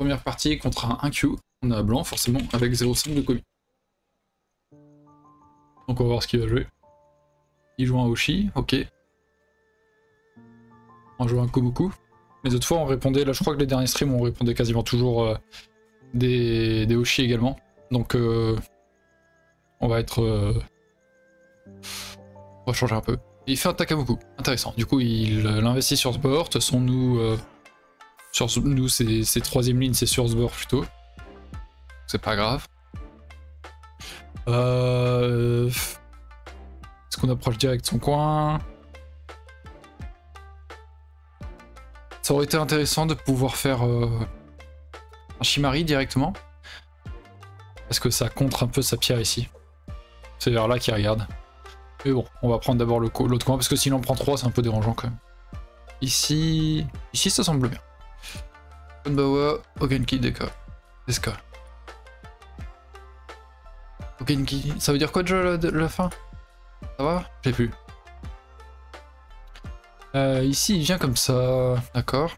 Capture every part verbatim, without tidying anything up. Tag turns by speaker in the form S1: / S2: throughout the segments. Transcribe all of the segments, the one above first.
S1: première partie contre un un Q. On a blanc forcément avec zéro virgule cinq de commis. Donc on va voir ce qu'il va jouer. Il joue un Hoshi, ok. On joue un Kobuku. Mais d'autres fois on répondait, là je crois que les derniers streams on répondait quasiment toujours euh, des, des Hoshi également. Donc euh, on va être... Euh... On va changer un peu. Et il fait un Takamoku, intéressant. Du coup il euh, l'investit sur ce board. De toute façon nous, euh, sur nous c'est troisième ligne, c'est sur ce board plutôt. C'est pas grave. Euh... Est-ce qu'on approche direct son coin? Ça aurait été intéressant de pouvoir faire euh, un Shimari directement. Parce que ça contre un peu sa pierre ici. C'est vers là qu'il regarde. Mais bon, on va prendre d'abord l'autre coin, parce que s'il en prend trois, c'est un peu dérangeant quand même. Ici... Ici, ça semble bien. Konbawa, Ogenki, Deka. Deska. Ogenki... Ça veut dire quoi déjà la, la fin? Ça va? J'ai plus. Euh, ici, il vient comme ça. D'accord.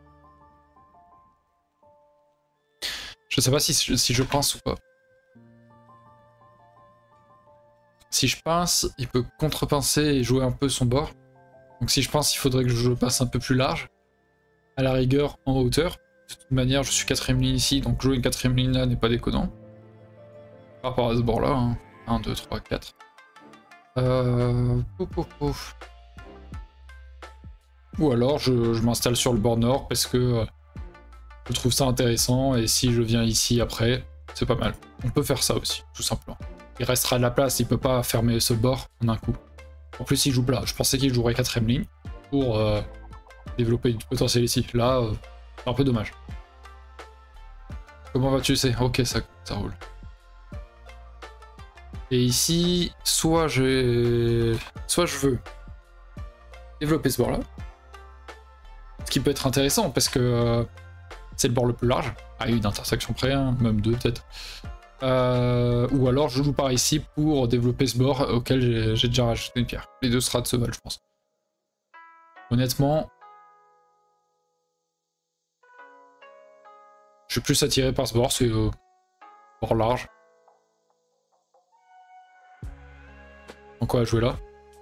S1: Je sais pas si, si je pince ou pas. Si je pince, il peut contre-pincer et jouer un peu son bord. Donc si je pince, il faudrait que je passe un peu plus large. À la rigueur, en hauteur. De toute manière, je suis quatrième ligne ici, donc jouer une quatrième ligne là n'est pas déconnant. Par rapport à ce bord là. Hein. un, deux, trois, quatre. Euh... Pouf, pouf, pouf. Ou alors je, je m'installe sur le bord nord parce que euh, je trouve ça intéressant et si je viens ici après, c'est pas mal. On peut faire ça aussi, tout simplement. Il restera de la place, il peut pas fermer ce bord en un coup. En plus il joue plat, je pensais qu'il jouerait quatrième ligne pour euh, développer du potentiel ici. Là, euh, c'est un peu dommage. Comment vas-tu? C'est ok, ça, ça roule. Et ici, soit j'ai... Soit je veux développer ce bord là. Ce qui peut être intéressant parce que euh, c'est le bord le plus large, à une intersection près, hein, même deux peut-être. Euh, ou alors je joue par ici pour développer ce bord auquel j'ai déjà rajouté une pierre. Les deux strats se valent, je pense. Honnêtement, je suis plus attiré par ce bord, c'est euh, bord large. Donc on va jouer là.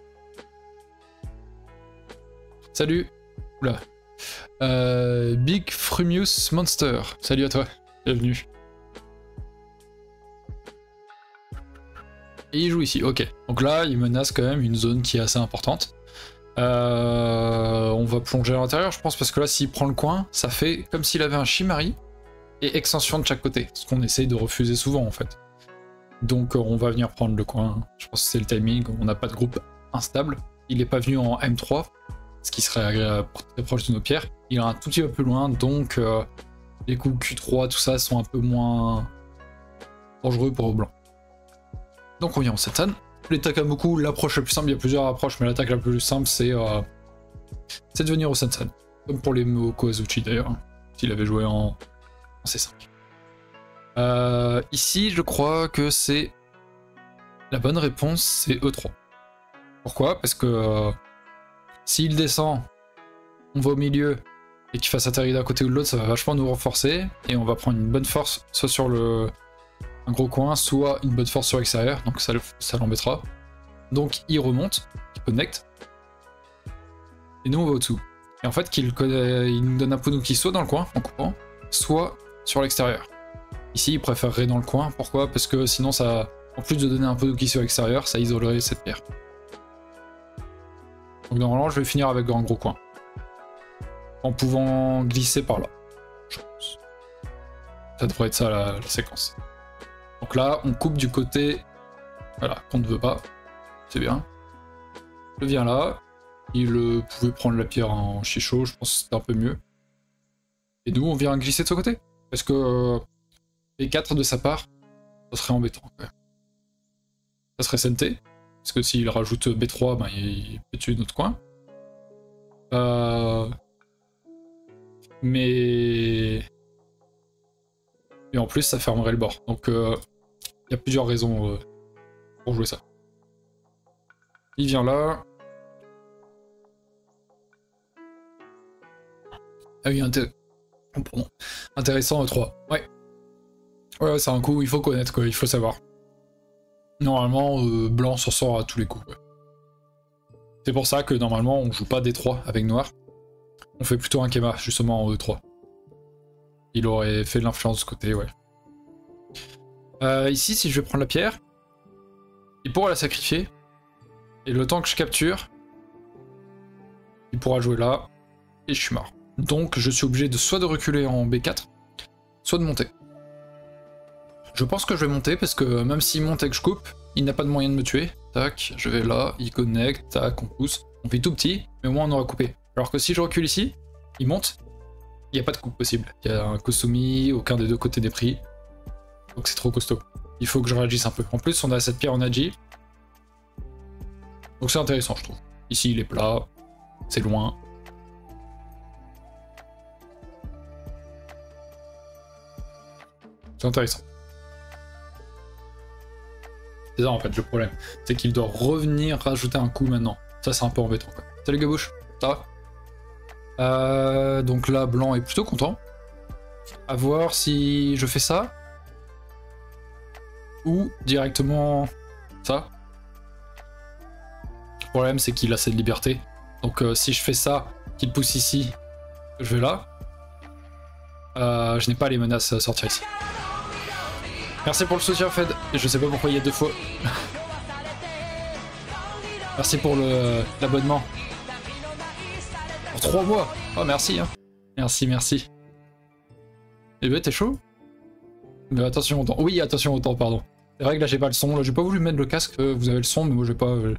S1: Salut. Oula. Euh, Big Frumious Monster. Salut à toi. Bienvenue. Et il joue ici, ok. Donc là, il menace quand même une zone qui est assez importante. Euh, on va plonger à l'intérieur, je pense, parce que là, s'il prend le coin, ça fait comme s'il avait un Shimari et extension de chaque côté. Ce qu'on essaye de refuser souvent, en fait. Donc on va venir prendre le coin. Je pense que c'est le timing. On n'a pas de groupe instable. Il n'est pas venu en M trois, ce qui serait agréable, très proche de nos pierres. Il est un tout petit peu plus loin, donc euh, les coups Q trois, tout ça, sont un peu moins dangereux pour le blanc. Donc on vient en Satan. Les Takamoku, l'approche la plus simple, il y a plusieurs approches, mais l'attaque la plus simple, c'est euh, de venir au Sansan. Comme pour les Moko Azuchi d'ailleurs, hein, s'il avait joué en, en C cinq. Euh, ici, je crois que c'est... La bonne réponse, c'est E trois. Pourquoi? Parce que euh, s'il descend, on va au milieu, et qu'il fasse atterrir d'un côté ou de l'autre, ça va vachement nous renforcer, et on va prendre une bonne force, soit sur le... un gros coin, soit une bonne force sur l'extérieur, donc ça, ça l'embêtera. Donc il remonte, il connecte, et nous on va au-dessous. Et en fait, qu'il il nous donne un Punuki soit dans le coin, en coupant, soit sur l'extérieur. Ici, il préférerait dans le coin, pourquoi? Parce que sinon, ça, en plus de donner un Punuki sur l'extérieur, ça isolerait cette pierre. Donc normalement, je vais finir avec un gros coin. En pouvant glisser par là, je pense. Ça devrait être ça la, la séquence. Donc là, on coupe du côté voilà, qu'on ne veut pas. C'est bien. Je viens là. Il euh, pouvait prendre la pierre en chicho, je pense que c'était un peu mieux. Et nous, on vient glisser de ce côté. Parce que euh, les quatre de sa part, ça serait embêtant. Quand même. Ça serait S N T. Parce que s'il rajoute B trois, ben, il peut tuer notre coin. Euh... Mais... Et en plus, ça fermerait le bord. Donc, il euh, y a plusieurs raisons euh, pour jouer ça. Il vient là. Ah oui, inté Oh, pardon. Intéressant, E trois. Ouais. Ouais, c'est un coup, il faut connaître, quoi, il faut savoir. Normalement, euh, blanc s'en sort à tous les coups. Ouais. C'est pour ça que normalement, on joue pas D trois avec noir. On fait plutôt un Kema, justement, en E trois. Il aurait fait de l'influence de ce côté, ouais. Euh, ici, si je vais prendre la pierre, il pourra la sacrifier. Et le temps que je capture, il pourra jouer là, et je suis mort. Donc je suis obligé de soit de reculer en B quatre, soit de monter. Je pense que je vais monter, parce que même s'il monte et que je coupe, il n'a pas de moyen de me tuer. Tac, je vais là, il connecte, tac, on pousse. On fait tout petit, mais au moins on aura coupé. Alors que si je recule ici, il monte, il n'y a pas de coupe possible. Il y a un Kosumi, aucun des deux côtés des prix. Donc c'est trop costaud. Il faut que je réagisse un peu. En plus, on a cette pierre en agi. Donc c'est intéressant, je trouve. Ici, il est plat, c'est loin. C'est intéressant. C'est ça en fait le problème. C'est qu'il doit revenir rajouter un coup maintenant. Ça c'est un peu embêtant quoi. Salut Gabouche, ça va euh, donc là, blanc est plutôt content. À voir si je fais ça. Ou directement ça. Le problème c'est qu'il a cette liberté. Donc euh, si je fais ça, qu'il pousse ici, je vais là. Euh, je n'ai pas les menaces à sortir ici. Merci pour le soutien Fed. Je sais pas pourquoi il y a deux fois. Merci pour l'abonnement. Pour trois mois. Oh merci hein. Merci, merci. Eh ben t'es chaud? Mais attention au temps. Oui, attention au temps, pardon. C'est vrai que là j'ai pas le son. Là j'ai pas voulu mettre le casque. Vous avez le son, mais moi j'ai pas... Euh...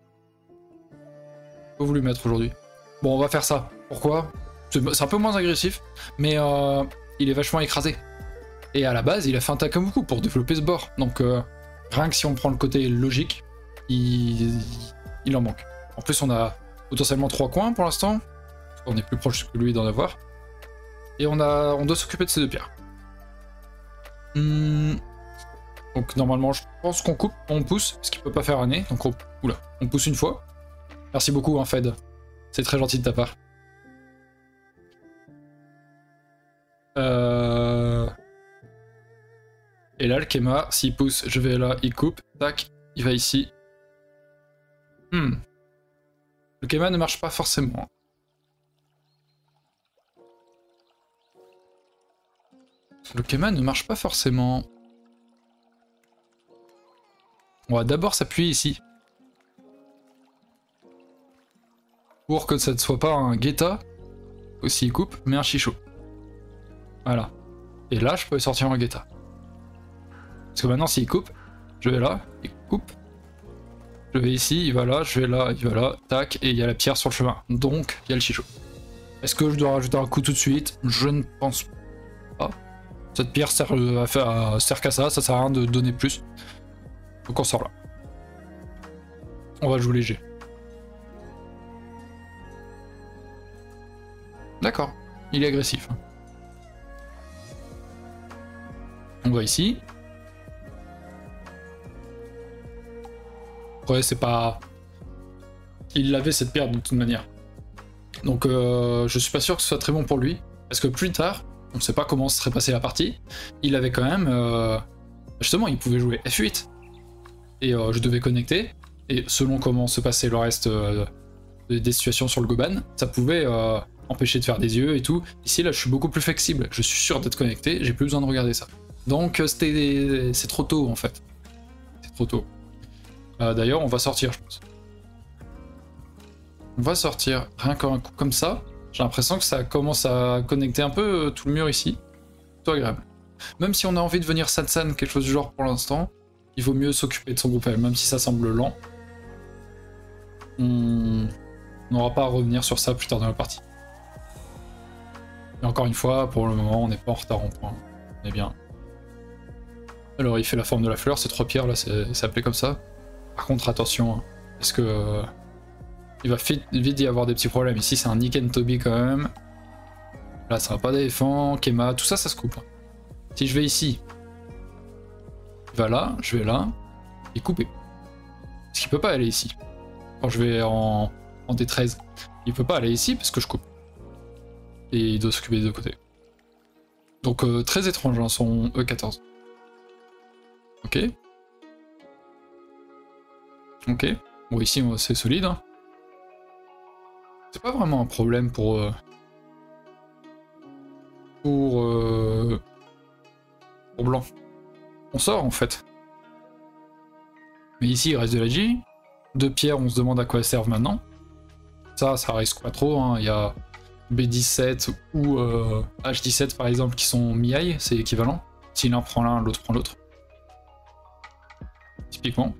S1: pas voulu mettre aujourd'hui. Bon, on va faire ça. Pourquoi? C'est un peu moins agressif, mais euh, il est vachement écrasé. Et à la base, il a fait un Takamuku pour développer ce bord. Donc euh, rien que si on prend le côté logique, il, il en manque. En plus, on a potentiellement trois coins pour l'instant. On est plus proche que lui d'en avoir. Et on, a, on doit s'occuper de ces deux pierres. Hum. Donc normalement, je pense qu'on coupe, on pousse, parce qu'il peut pas faire un nez. Donc on, oula, on pousse une fois. Merci beaucoup, hein, Fed. C'est très gentil de ta part. Euh... Et là, le Kema, s'il pousse, je vais là, il coupe, tac, il va ici. Hmm. Le Kema ne marche pas forcément. Le Kema ne marche pas forcément. On va d'abord s'appuyer ici. Pour que ça ne soit pas un Geta, aussi il coupe, mais un Chicho. Voilà. Et là, je peux sortir un Geta. Parce que maintenant, s'il coupe, je vais là, il coupe. Je vais ici, il va là, je vais là, il va là, tac, et il y a la pierre sur le chemin. Donc, il y a le Chicho. Est-ce que je dois rajouter un coup tout de suite? Je ne pense pas. Cette pierre sert, à faire, à, sert qu'à ça, ça sert à rien de donner plus. Donc on sort là. On va jouer léger. D'accord, il est agressif. On va ici. Ouais, c'est pas... Il avait cette pierre de toute manière. Donc euh, je suis pas sûr que ce soit très bon pour lui. Parce que plus tard, on ne sait pas comment se serait passée la partie, il avait quand même... Euh... Justement, il pouvait jouer F huit. Et euh, je devais connecter. Et selon comment se passait le reste euh, des situations sur le Goban, ça pouvait euh, empêcher de faire des yeux et tout. Ici, là, je suis beaucoup plus flexible. Je suis sûr d'être connecté, j'ai plus besoin de regarder ça. Donc c'était, c'est trop tôt en fait. C'est trop tôt. Euh, D'ailleurs, on va sortir, je pense. On va sortir. Rien qu'un coup comme ça, j'ai l'impression que ça commence à connecter un peu tout le mur ici. C'est agréable. Même si on a envie de venir Sansan, quelque chose du genre pour l'instant, il vaut mieux s'occuper de son groupe, même si ça semble lent. On n'aura pas à revenir sur ça plus tard dans la partie. Et encore une fois, pour le moment, on n'est pas en retard en point. On est bien. Alors il fait la forme de la fleur, ces trois pierres là, c'est appelé comme ça. Par contre attention, hein, parce que euh, il va vite, vite y avoir des petits problèmes. Ici c'est un Nick and Toby quand même. Là ça va pas défendre, Kema, tout ça ça se coupe. Si je vais ici, il va là, je vais là, et couper. Parce qu'il peut pas aller ici. Quand je vais en, en D treize, il peut pas aller ici parce que je coupe. Et il doit s'occuper des deux côtés. Donc euh, très étrange hein, son E quatorze. Ok. Ok. Bon ici c'est solide. Hein. C'est pas vraiment un problème pour... Euh, pour... Euh, pour blanc. On sort en fait. Mais ici il reste de la J. Deux pierres, on se demande à quoi elles servent maintenant. Ça, ça risque pas trop. Hein. Il y a B dix-sept ou euh, H dix-sept par exemple qui sont mi-high, c'est équivalent. Si l'un prend l'un, l'autre prend l'autre. Typiquement.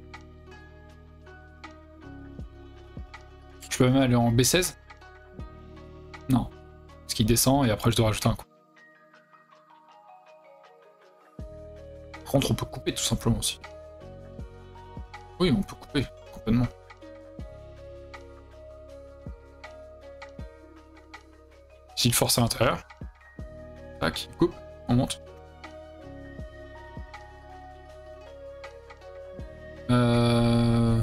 S1: Je peux même aller en B seize. Non. Parce qu'il descend et après je dois rajouter un coup. Par contre, on peut couper tout simplement aussi. Oui, on peut couper complètement. S'il force à l'intérieur. Tac, il coupe, on monte. Euh...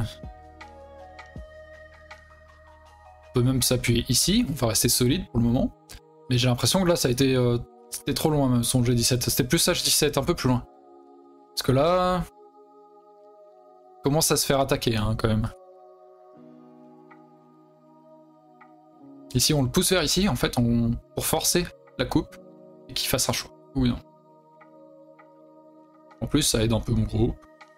S1: On peut même s'appuyer ici, on va rester solide pour le moment. Mais j'ai l'impression que là ça a été... Euh... C'était trop loin même son G dix-sept, c'était plus H dix-sept, un peu plus loin. Parce que là... Commence à se faire attaquer hein, quand même. Ici on le pousse vers ici, en fait, on... pour forcer la coupe et qu'il fasse un choix. Oui non. En plus ça aide un peu mon groupe.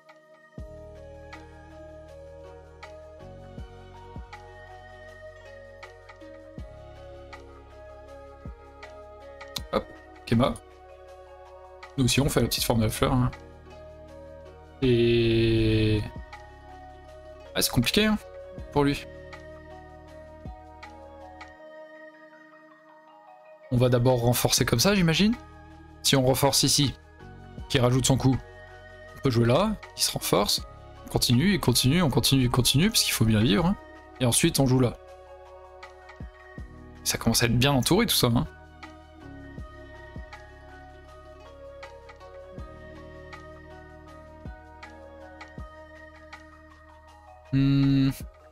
S1: Hop, Kema. Nous aussi on fait la petite forme de la fleur. Hein. Et... Ah c'est compliqué hein, pour lui. On va d'abord renforcer comme ça j'imagine. Si on renforce ici, qui rajoute son coup, on peut jouer là, il se renforce. On continue, et continue, on continue, et continue, parce qu'il faut bien vivre. Hein. Et ensuite on joue là. Ça commence à être bien entouré tout ça. Hein. Hmm.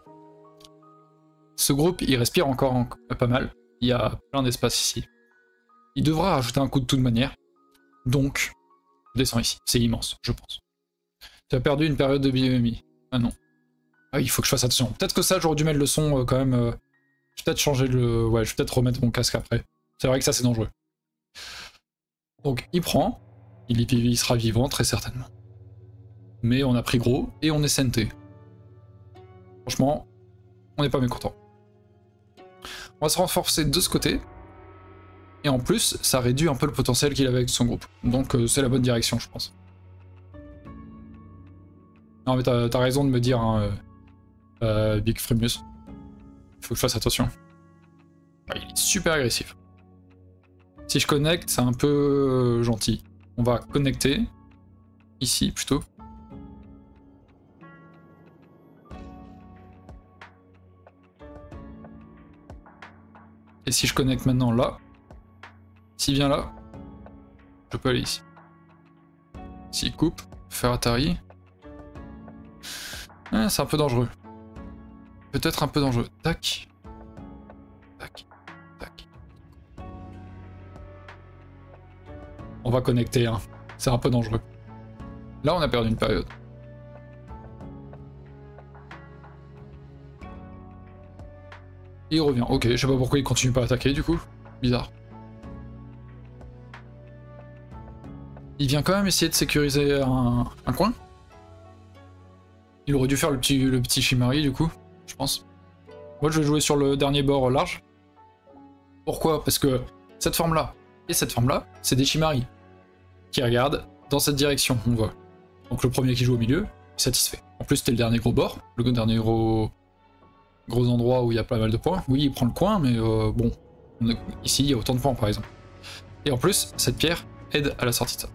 S1: Ce groupe, il respire encore en... pas mal. Il y a plein d'espace ici. Il devra rajouter un coup de toute manière. Donc, je descends ici. C'est immense, je pense. Tu as perdu une période de bioémie. Ah non. Ah oui, il faut que je fasse attention. Peut-être que ça, j'aurais dû mettre le son euh, quand même. Euh... Je vais peut-être changer le... Ouais, je vais peut-être remettre mon casque après. C'est vrai que ça, c'est dangereux. Donc, il prend. Il, il sera vivant, très certainement. Mais on a pris gros et on est S N T. Franchement, on n'est pas mécontent. On va se renforcer de ce côté. Et en plus, ça réduit un peu le potentiel qu'il avait avec son groupe. Donc euh, c'est la bonne direction, je pense. Non mais t'as t'as raison de me dire, hein, euh, euh, Big Fremus. Il faut que je fasse attention. Ah, il est super agressif. Si je connecte, c'est un peu euh, gentil. On va connecter. Ici, plutôt. Et si je connecte maintenant là, s'il vient là, je peux aller ici. S'il coupe, faire Atari. Ah, c'est un peu dangereux. Peut-être un peu dangereux. Tac. Tac. Tac. On va connecter, hein. C'est un peu dangereux. Là, on a perdu une période. Et il revient. Ok, je sais pas pourquoi il continue pas à attaquer du coup. Bizarre. Il vient quand même essayer de sécuriser un, un coin. Il aurait dû faire le petit, le petit Shimari du coup, je pense. Moi je vais jouer sur le dernier bord large. Pourquoi? Parce que cette forme-là et cette forme-là, c'est des Shimari qui regardent dans cette direction, on voit. Donc le premier qui joue au milieu, est satisfait. En plus c'était le dernier gros bord, le dernier gros, gros endroit où il y a pas mal de points. Oui, il prend le coin, mais euh, bon, on a... ici il y a autant de points par exemple. Et en plus, cette pierre aide à la sortie de ça.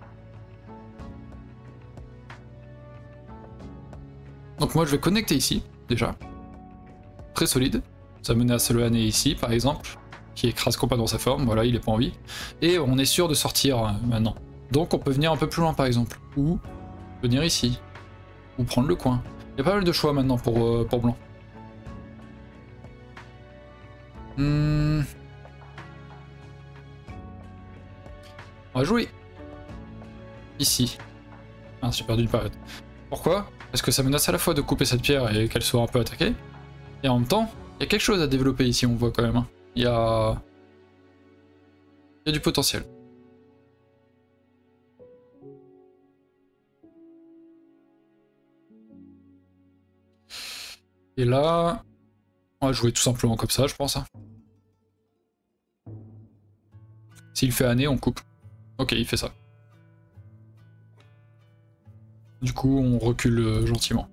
S1: Donc moi je vais connecter ici, déjà. Très solide. Ça menace le Hané ici, par exemple, qui écrase complètement sa forme, voilà, il est pas en vie. Et on est sûr de sortir euh, maintenant. Donc on peut venir un peu plus loin, par exemple. Ou venir ici. Ou prendre le coin. Il y a pas mal de choix maintenant pour, euh, pour blanc. Hmm. On va jouer ici. Ah, j'ai perdu une période. Pourquoi? Parce que ça menace à la fois de couper cette pierre et qu'elle soit un peu attaquée, et en même temps, il y a quelque chose à développer ici, on voit quand même. Il y a... Il y a du potentiel. Et là, on va jouer tout simplement comme ça, je pense. S'il fait année, on coupe. Ok, il fait ça. Du coup, on recule euh, gentiment.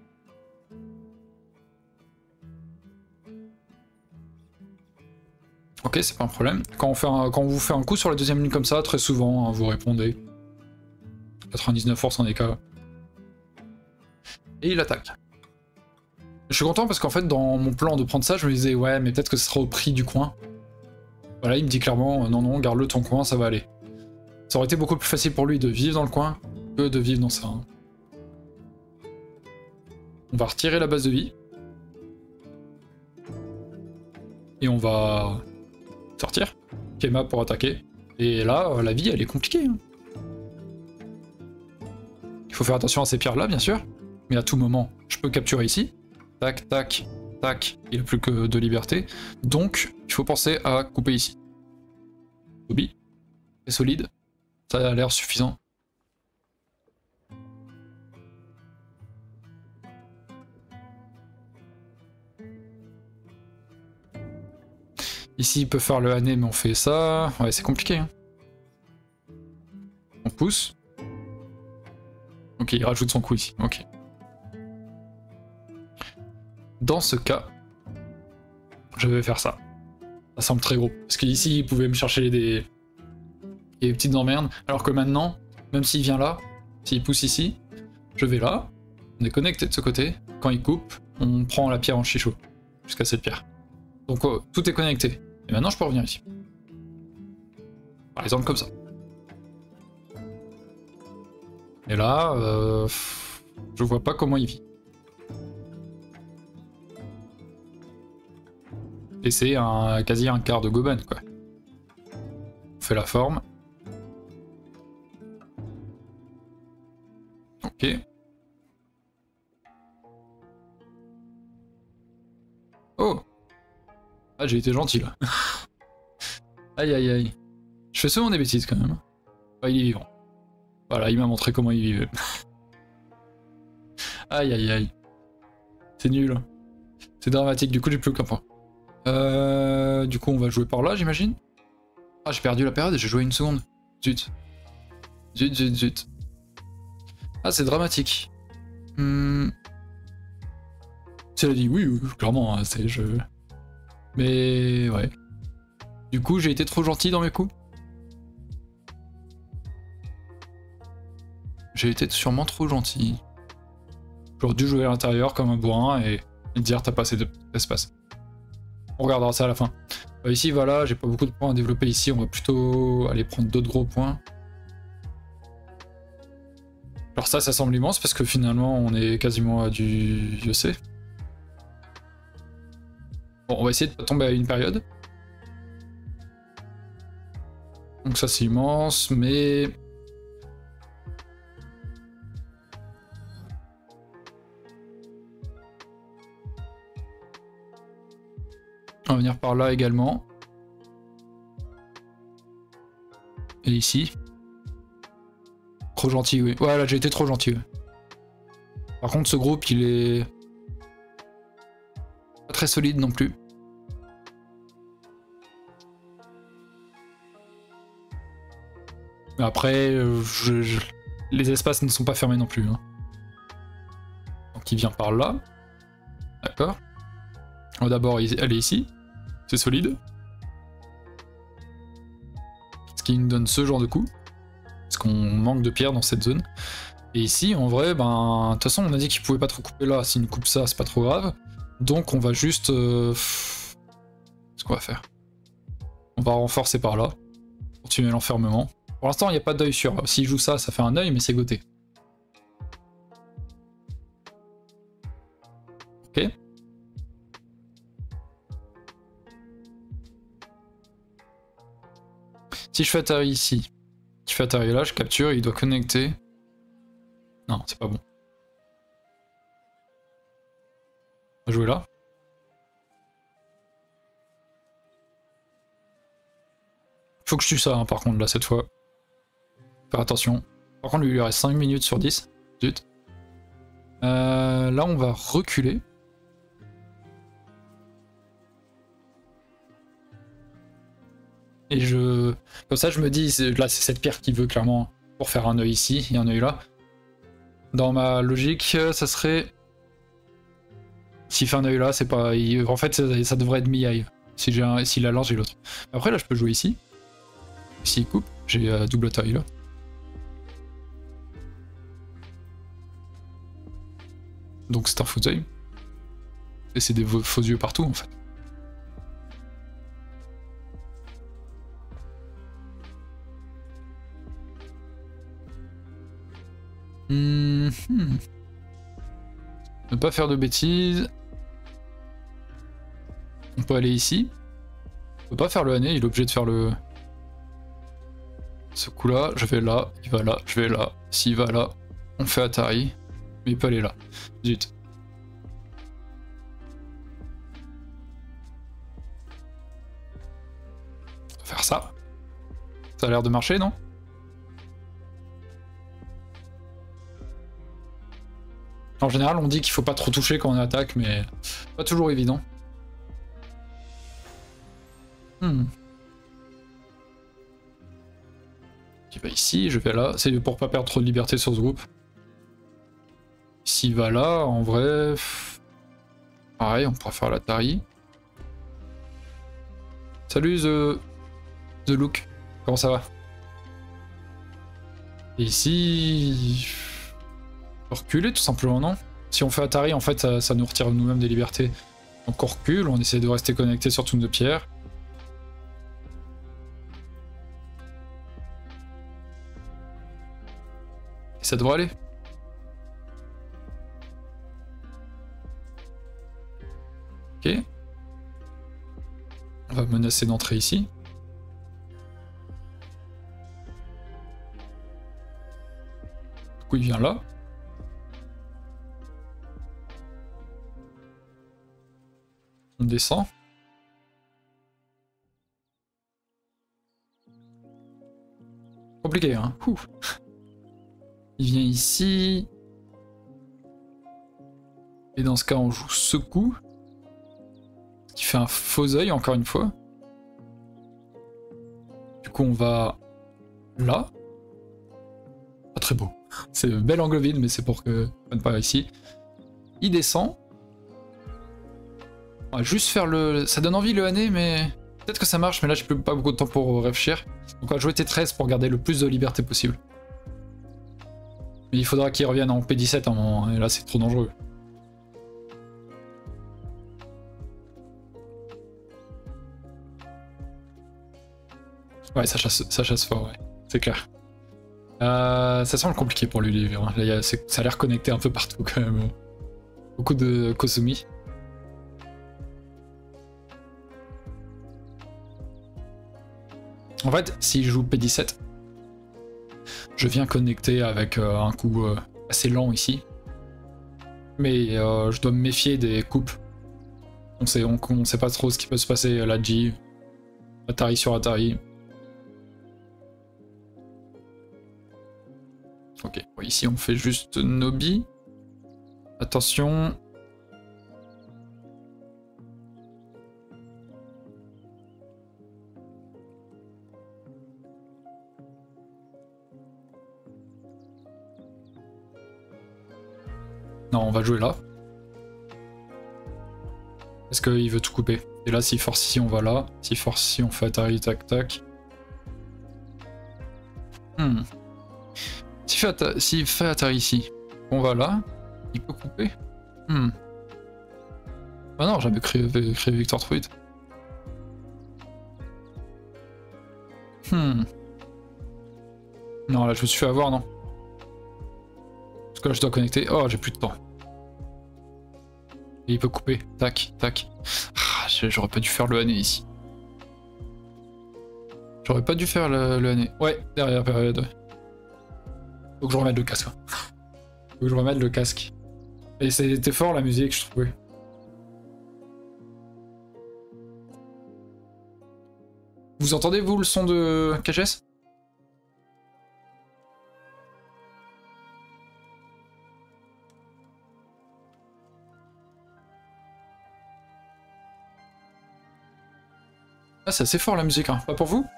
S1: Ok, c'est pas un problème. Quand on, fait un, quand on vous fait un coup sur la deuxième ligne comme ça, très souvent, hein, vous répondez. quatre-vingt-dix-neuf pour cent des cas. Et il attaque. Je suis content parce qu'en fait, dans mon plan de prendre ça, je me disais, ouais, mais peut-être que ce sera au prix du coin. Voilà, il me dit clairement, euh, non, non, garde-le ton coin, ça va aller. Ça aurait été beaucoup plus facile pour lui de vivre dans le coin que de vivre dans ça. Hein. On va retirer la base de vie. Et on va sortir. Kema pour attaquer. Et là, la vie, elle est compliquée. Hein. Il faut faire attention à ces pierres-là, bien sûr. Mais à tout moment, je peux capturer ici. Tac, tac, tac. Il n'a plus que de liberté. Donc, il faut penser à couper ici. Obi. C'est solide. Ça a l'air suffisant. Ici, il peut faire le année, mais on fait ça. Ouais, c'est compliqué. Hein. On pousse. Ok, il rajoute son coup ici. Ok. Dans ce cas, je vais faire ça. Ça semble très gros. Parce qu'ici, il pouvait me chercher des... des petites emmerdes. Alors que maintenant, même s'il vient là, s'il pousse ici, je vais là. On est connecté de ce côté. Quand il coupe, on prend la pierre en chichot. Jusqu'à cette pierre. Donc oh, tout est connecté. Et maintenant, je peux revenir ici. Par exemple, comme ça. Et là, euh, je vois pas comment il vit. Et c'est un, quasi un quart de Goban, quoi. On fait la forme. Ok. Oh! Ah, j'ai été gentil, là. Aïe, aïe, aïe. Je fais souvent des bêtises, quand même. Ah, il est vivant. Voilà, il m'a montré comment il vivait. Aïe, aïe, aïe. C'est nul. C'est dramatique, du coup, j'ai plus aucun point. Euh, du coup, on va jouer par là, j'imagine. Ah, j'ai perdu la période et j'ai joué une seconde. Zut. Zut, zut, zut. Ah, c'est dramatique. Hmm. Cela dit, oui, oui clairement, hein, c'est je. Mais ouais. Du coup, j'ai été trop gentil dans mes coups. J'ai été sûrement trop gentil. J'aurais dû jouer à l'intérieur comme un bourrin et, et dire t'as pas assez d'espace. On regardera ça à la fin. Euh, ici, voilà, j'ai pas beaucoup de points à développer ici. On va plutôt aller prendre d'autres gros points. Alors ça, ça semble immense parce que finalement, on est quasiment à du... je sais. Bon, on va essayer de pas tomber à une période. Donc ça, c'est immense, mais... On va venir par là également. Et ici. Trop gentil, oui. Ouais, là, j'ai été trop gentil. Ouais. Par contre, ce groupe, il est... pas très solide non plus. Mais après, je, je... les espaces ne sont pas fermés non plus. Hein. Donc il vient par là. D'accord. On va d'abord aller ici. C'est solide. Ce qui nous donne ce genre de coup. Parce qu'on manque de pierres dans cette zone. Et ici, en vrai, ben... de toute façon, on a dit qu'il pouvait pas trop couper là. S'il nous coupe ça, c'est pas trop grave. Donc on va juste... Euh... ce qu'on va faire. On va renforcer par là. Continuer l'enfermement. Pour l'instant, il n'y a pas d'œil sûr. S'il joue ça, ça fait un œil, mais c'est goté. Ok. Si je fais atterrir ici, fais Atari là, je capture, il doit connecter. Non, c'est pas bon. On va jouer là. Faut que je tue ça hein, par contre là cette fois. Faire attention. Par contre lui il lui reste cinq minutes sur dix. Zut. Euh, là on va reculer. Et je... Comme ça je me dis, là c'est cette pierre qui veut clairement pour faire un œil ici et un œil là. Dans ma logique, ça serait... S'il fait un œil là, c'est pas... En fait ça, ça devrait être mi-hive. Si j'ai un... S'il la lance, j'ai l'autre. Après là je peux jouer ici. S'il coupe, j'ai euh, double taille là. Donc c'est un faux œil. Et c'est des faux yeux partout en fait. Mmh, hmm. Ne pas faire de bêtises. On peut aller ici. On peut pas faire le année, il est obligé de faire le... Ce coup là, je vais là, il va là, je vais là. S'il va là, on fait Atari. Mais il peut aller là. Zut. On va faire ça. Ça a l'air de marcher, non? En général, on dit qu'il faut pas trop toucher quand on attaque, mais pas toujours évident. Hmm. Il va ici, je vais là. C'est pour pas perdre trop de liberté sur ce groupe. S'il va là, en vrai... Pareil, on pourra faire l'Atari. Salut The... The Look. Comment ça va? Et ici... On peut reculer tout simplement, non? Si on fait Atari, en fait, ça, ça nous retire nous-mêmes des libertés. Donc on recule, on essaie de rester connecté sur toutes nos pierres. Et ça devrait aller. Ok. On va menacer d'entrer ici. Du coup, il vient là. On descend. Compliqué, hein. Ouh. Il vient ici. Et dans ce cas, on joue ce coup. Qui fait un faux œil, encore une fois. Du coup, on va là. Pas très beau. C'est un bel angle vide, mais c'est pour que on ne pas ici. Il descend. On va juste faire le... Ça donne envie le année, mais... Peut-être que ça marche, mais là j'ai pas beaucoup de temps pour réfléchir. Donc on va jouer T treize pour garder le plus de liberté possible. Mais il faudra qu'il revienne en P dix-sept à un moment, et là c'est trop dangereux. Ouais, ça chasse, ça chasse fort, ouais. C'est clair. Euh, ça semble compliqué pour lui, les hein. Là, y a, ça a l'air connecté un peu partout quand même. Beaucoup de Kosumi. En fait, s'il joue P dix-sept, je viens connecter avec euh, un coup euh, assez lent ici. Mais euh, je dois me méfier des coupes. On sait, on, on sait pas trop ce qui peut se passer à la G. Atari sur Atari. Ok, ici on fait juste Nobi. Attention. Non, on va jouer là. Parce qu'il veut tout couper. Et là, s'il force ici, on va là. S'il force ici, on fait Atari, tac, tac. Hmm. S'il fait, Atari, s'il fait Atari ici, on va là. Il peut couper. Hmm. Ah non, j'avais créé, créé Victor trop vite. Hmm. Non, là, je me suis fait avoir, non. Parce que là, je dois connecter. Oh, j'ai plus de temps. Et il peut couper. Tac, tac. Ah, j'aurais pas dû faire le année ici. J'aurais pas dû faire le, le année. Ouais, derrière période. Faut que je remette le casque. Hein. Faut que je remette le casque. Et c'était fort la musique, je trouvais. Vous entendez, vous, le son de K G S? Ah, c'est assez fort la musique, hein. Pas pour vous?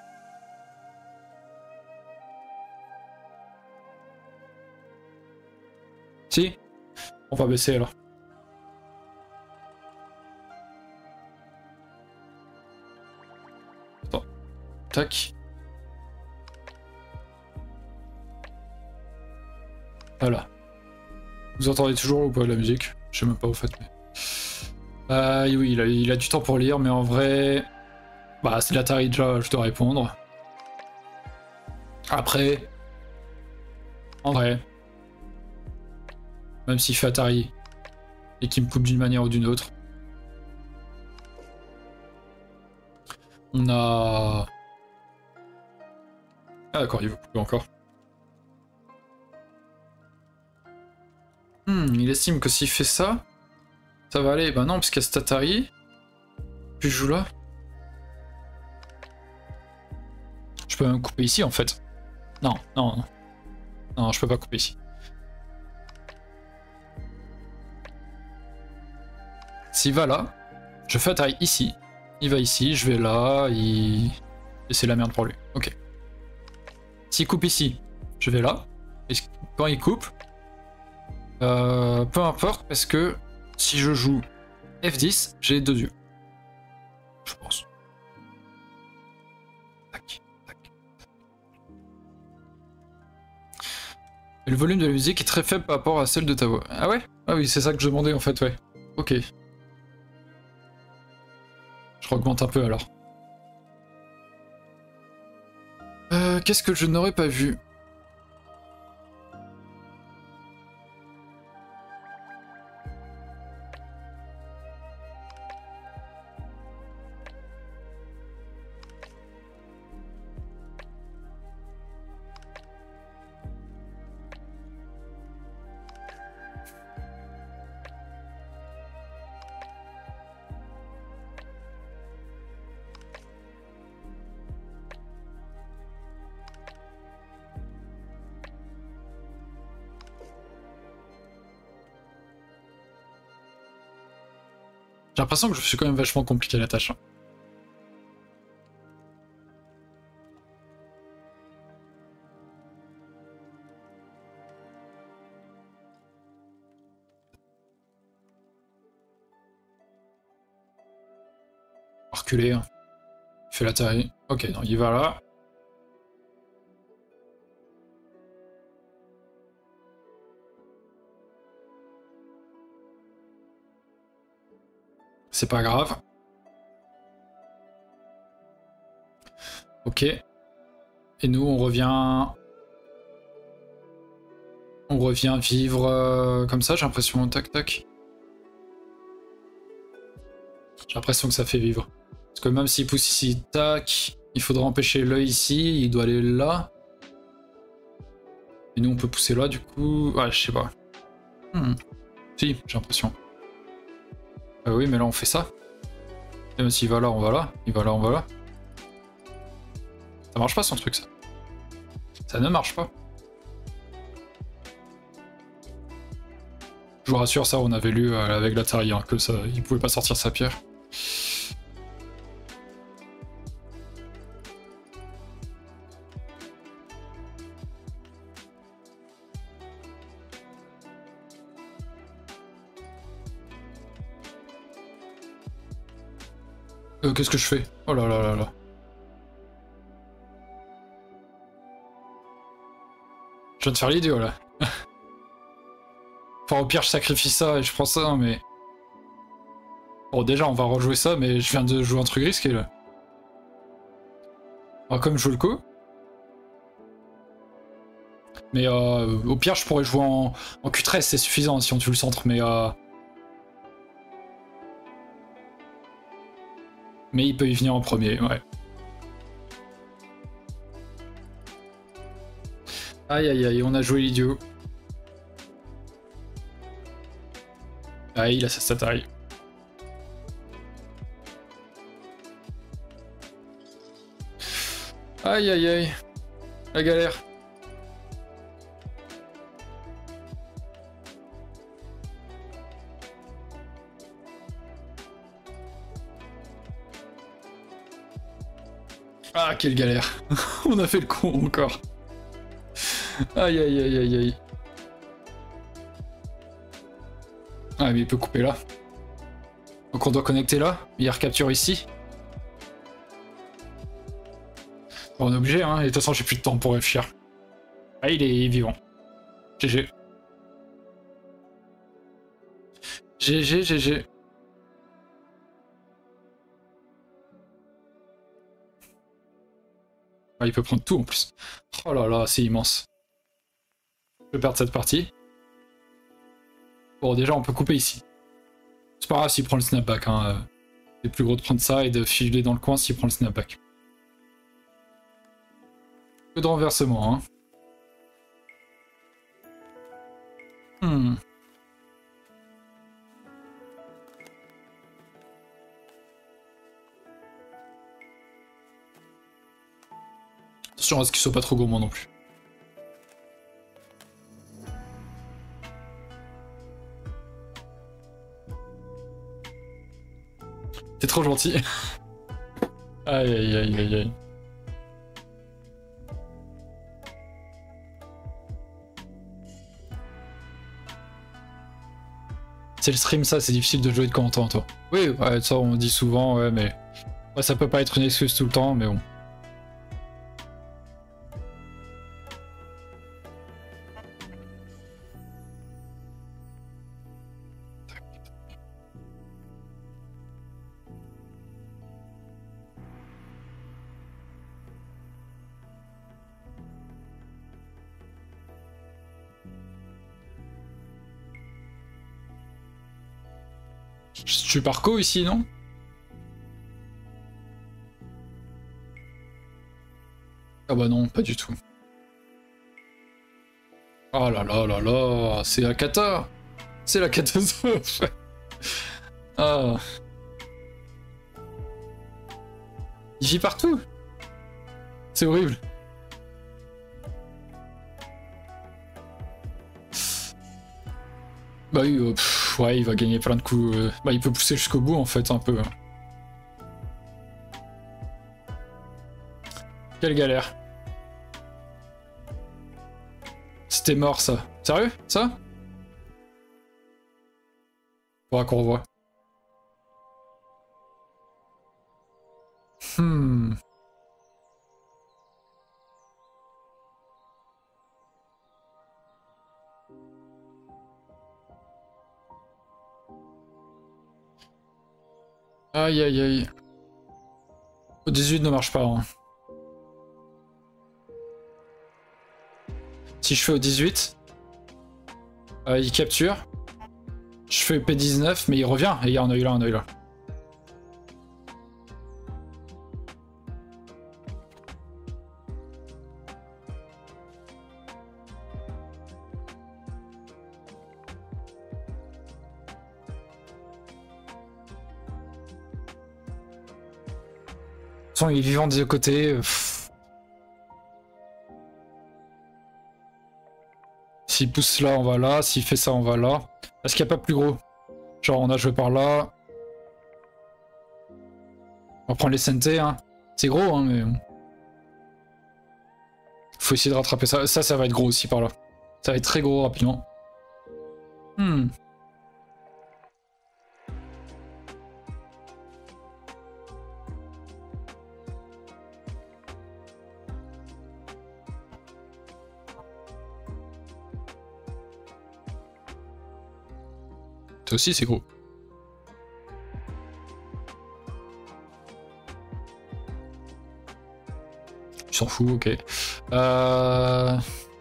S1: Si? On va baisser alors. Attends. Tac. Voilà. Vous entendez toujours ou pas la musique? Je sais même pas au fait. Mais... Euh, oui, il a, il a du temps pour lire, mais en vrai... Bah, c'est l'Atari déjà, je dois répondre. Après... En vrai... Même s'il fait Atari, et qu'il me coupe d'une manière ou d'une autre. On a... Ah d'accord, il vous coupe encore. Hmm, il estime que s'il fait ça, ça va aller. Bah non, parce qu'il y a cet Atari. Puis je joue là. Je peux même couper ici en fait. Non, non, non. Non, je peux pas couper ici. S'il va là, je fais Atari ici. Il va ici, je vais là, il... Et c'est la merde pour lui. Ok. S'il coupe ici, je vais là. Et quand il coupe, euh, peu importe, parce que si je joue F dix, j'ai deux yeux. Je pense. Tac, tac. Et le volume de la musique est très faible par rapport à celle de ta voix. Ah ouais? Ah oui, c'est ça que je demandais en fait, ouais. Ok. Je augmente un peu alors. Euh, Qu'est-ce que je n'aurais pas vu? J'ai l'impression que je suis quand même vachement compliqué la tâche. Hein. Reculer. Hein. Il fait l'Atari. Ok, non, il va là. C'est pas grave. Ok. Et nous, on revient... On revient vivre euh, comme ça, j'ai l'impression. Tac, tac. J'ai l'impression que ça fait vivre. Parce que même s'il pousse ici, tac, il faudra empêcher l'œil ici, il doit aller là. Et nous, on peut pousser là, du coup... Ouais, je sais pas. Hmm. Si, j'ai l'impression. Ah oui, mais là, on fait ça. Et même s'il va là, on va là. Il va là, on va là. Ça marche pas, son truc, ça. Ça ne marche pas. Je vous rassure, ça, on avait lu euh, avec l'Atari, hein, que ça, il pouvait pas sortir sa pierre. Euh, Qu'est-ce que je fais? Oh là là là là. Je viens de faire l'idiot, là. Enfin, au pire, je sacrifie ça et je prends ça, mais... Bon, déjà, on va rejouer ça, mais je viens de jouer un truc risqué, là. On va comme jouer le coup. Mais euh, au pire, je pourrais jouer en, en Q treize, c'est suffisant si on tue le centre, mais... Euh... Mais il peut y venir en premier, ouais. Aïe aïe aïe, on a joué l'idiot. Aïe, il a sa stat. Aïe aïe aïe. La galère. Ah, quelle galère. On a fait le con encore. Aïe aïe aïe aïe aïe. Ah mais il peut couper là. Donc on doit connecter là. Il recapture ici. Bon, on est obligé hein. Et de toute façon j'ai plus de temps pour réfléchir. Ah il est vivant. G G. G G G G. Ah, il peut prendre tout en plus. Oh là là, c'est immense. Je vais perdre cette partie. Bon, déjà, on peut couper ici. C'est pas grave s'il prend le snapback. Hein. C'est plus gros de prendre ça et de filer dans le coin s'il prend le snapback. Peu de renversement. Hein. Hmm. Attention à ce qu'il soit pas trop gourmand non plus. T'es trop gentil. Aïe aïe aïe aïe aïe. C'est le stream ça, c'est difficile de jouer de commentaire toi. Oui, ouais, ça on dit souvent, ouais, mais... Ouais, ça peut pas être une excuse tout le temps, mais bon. Je suis parco ici, non? Ah bah non, pas du tout. Oh là là là là, c'est la cata. C'est la catastrophe. Ah. Il vit partout. C'est horrible. Bah oui, euh, pff, ouais, il va gagner plein de coups. Euh, bah il peut pousser jusqu'au bout en fait, un peu. Quelle galère. C'était mort ça. Sérieux, ça? Faudra qu'on revoie. Hmm. Aïe aïe aïe. Au dix-huit ne marche pas. Hein. Si je fais au dix-huit, euh, il capture. Je fais P dix-neuf, mais il revient. Et il y a un œil là, un œil là. De toute façon, il est vivant des deux côtés. S'il pousse là, on va là. S'il fait ça, on va là. Est-ce qu'il n'y a pas plus gros? Genre, on a joué par là. On va prendre les S N T, hein. C'est gros, hein, mais... Faut essayer de rattraper ça. Ça, ça va être gros aussi par là. Ça va être très gros rapidement. Hmm. Toi aussi, c'est gros. Tu s'en fous, ok. Euh...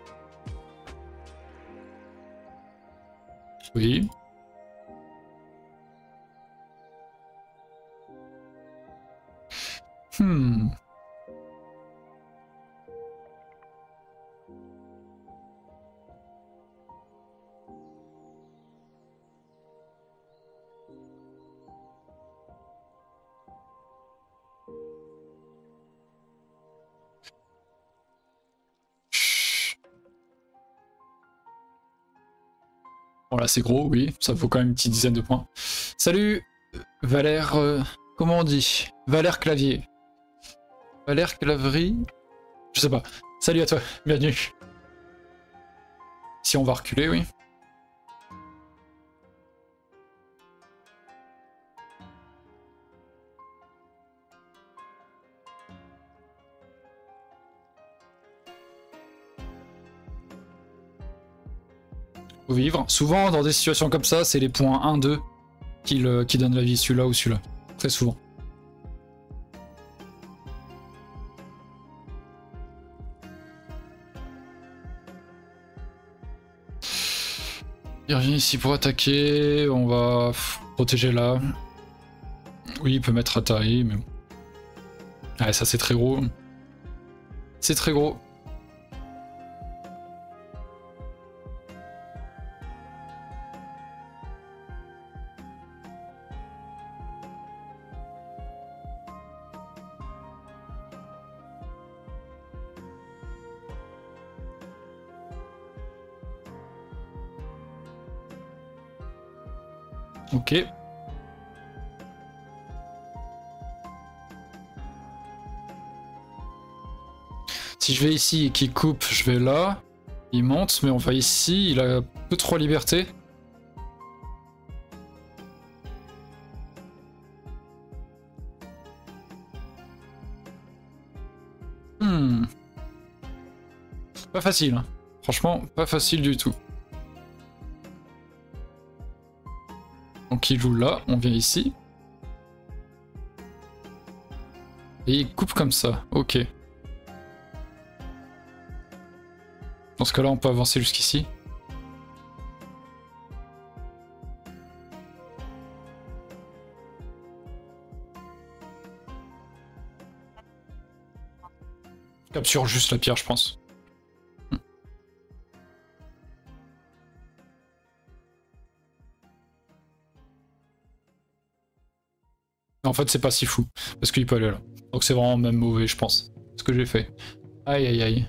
S1: Oui. Hmm. Bon là c'est gros, oui, ça vaut quand même une petite dizaine de points. Salut Valère, euh, comment on dit? Valère Clavier. Valère Claverie? Je sais pas. Salut à toi, bienvenue. Si on va reculer, oui. Faut vivre. Souvent dans des situations comme ça, c'est les points un deux qui, le, qui donnent la vie, celui-là ou celui-là. Très souvent. Il revient ici pour attaquer, on va protéger là. Oui, il peut mettre Atari, mais bon. Ouais, ça c'est très gros. C'est très gros. Ok. Si je vais ici et qu'il coupe, je vais là. Il monte, mais on va ici, il a un peu trop liberté. Hmm. Pas facile, hein. Franchement, pas facile du tout. Donc il joue là, on vient ici. Et il coupe comme ça, ok. Dans ce cas-là, on peut avancer jusqu'ici. Je capture juste la pierre, je pense. Hmm. En fait, c'est pas si fou, parce qu'il peut aller là. Donc c'est vraiment même mauvais, je pense, ce que j'ai fait. Aïe aïe aïe.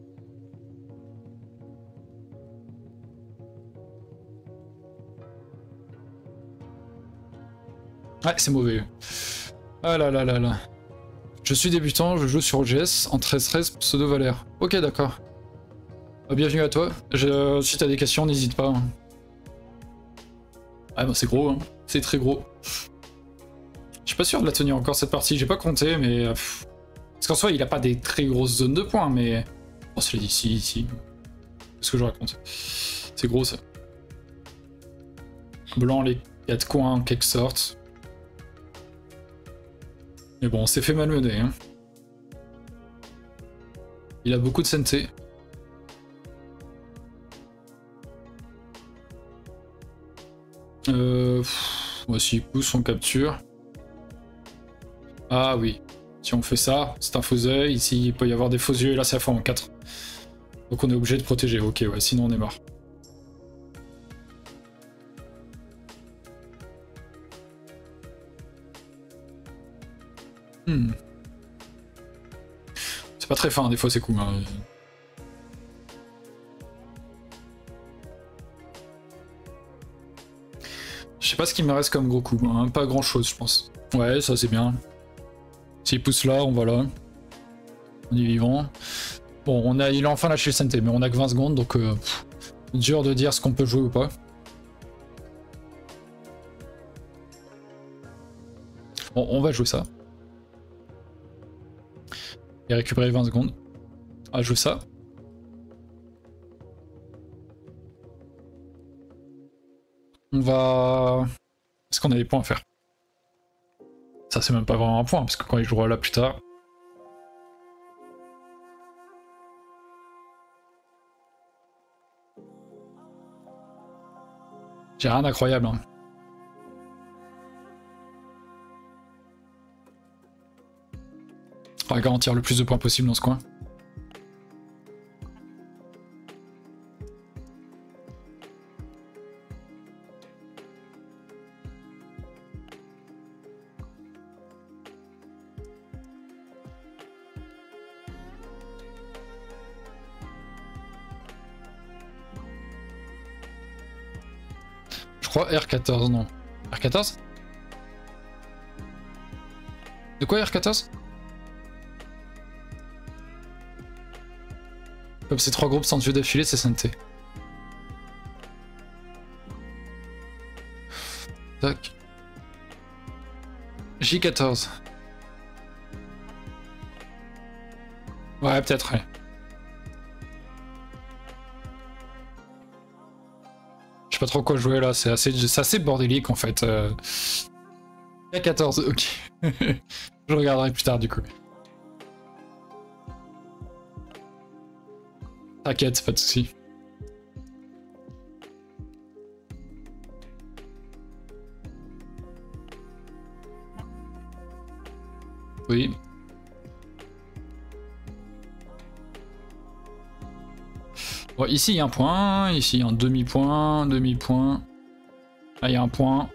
S1: Ouais, c'est mauvais. Ah là là là là. Je suis débutant, je joue sur O G S en treize treize pseudo Valère. Ok, d'accord. Bienvenue à toi. Je... Si t'as des questions, n'hésite pas. Ah bah c'est gros, hein. C'est très gros. Je suis pas sûr de la tenir encore cette partie, j'ai pas compté, mais... Pff. Parce qu'en soi, il a pas des très grosses zones de points, mais... Oh, c'est ici, ici. Qu'est-ce que je raconte? C'est gros, ça. Blanc, les quatre coins, en quelque sorte. Mais bon, on s'est fait malmener, hein. Il a beaucoup de santé. Euh... Moi, s'il pousse, on capture. Ah oui. Si on fait ça, c'est un faux œil. Ici, il peut y avoir des faux yeux, et là, c'est la fois en quatre. Donc on est obligé de protéger. Ok, ouais, sinon on est mort. Hmm. C'est pas très fin, des fois, c'est cool. Hein. Je sais pas ce qu'il me reste comme gros coup. Hein. Pas grand-chose, je pense. Ouais, ça, c'est bien. S'il pousse là, on va là. On est vivant. Bon, on a, il a enfin lâché le santé, mais on a que vingt secondes, donc euh, pff, dur de dire ce qu'on peut jouer ou pas. Bon, on va jouer ça. Et récupérer vingt secondes. On va jouer ça. On va... Est-ce qu'on a des points à faire? Ça, c'est même pas vraiment un point, parce que quand il jouera là plus tard... J'ai rien d'incroyable. Hein. On va garantir le plus de points possible dans ce coin. crois R quatorze, non. R quatorze? De quoi R quatorze? Comme ces trois groupes sans dieu d'affilée, c'est Santé. Tac. J quatorze. Ouais, peut-être, ouais. Je sais pas trop quoi jouer là, c'est assez, assez bordélique en fait. Euh... J quatorze, ok. Je regarderai plus tard du coup. T'inquiète, pas de soucis. Oui. Bon, ici il y a un point, ici il y a un demi-point, demi-point. Là il y a un point.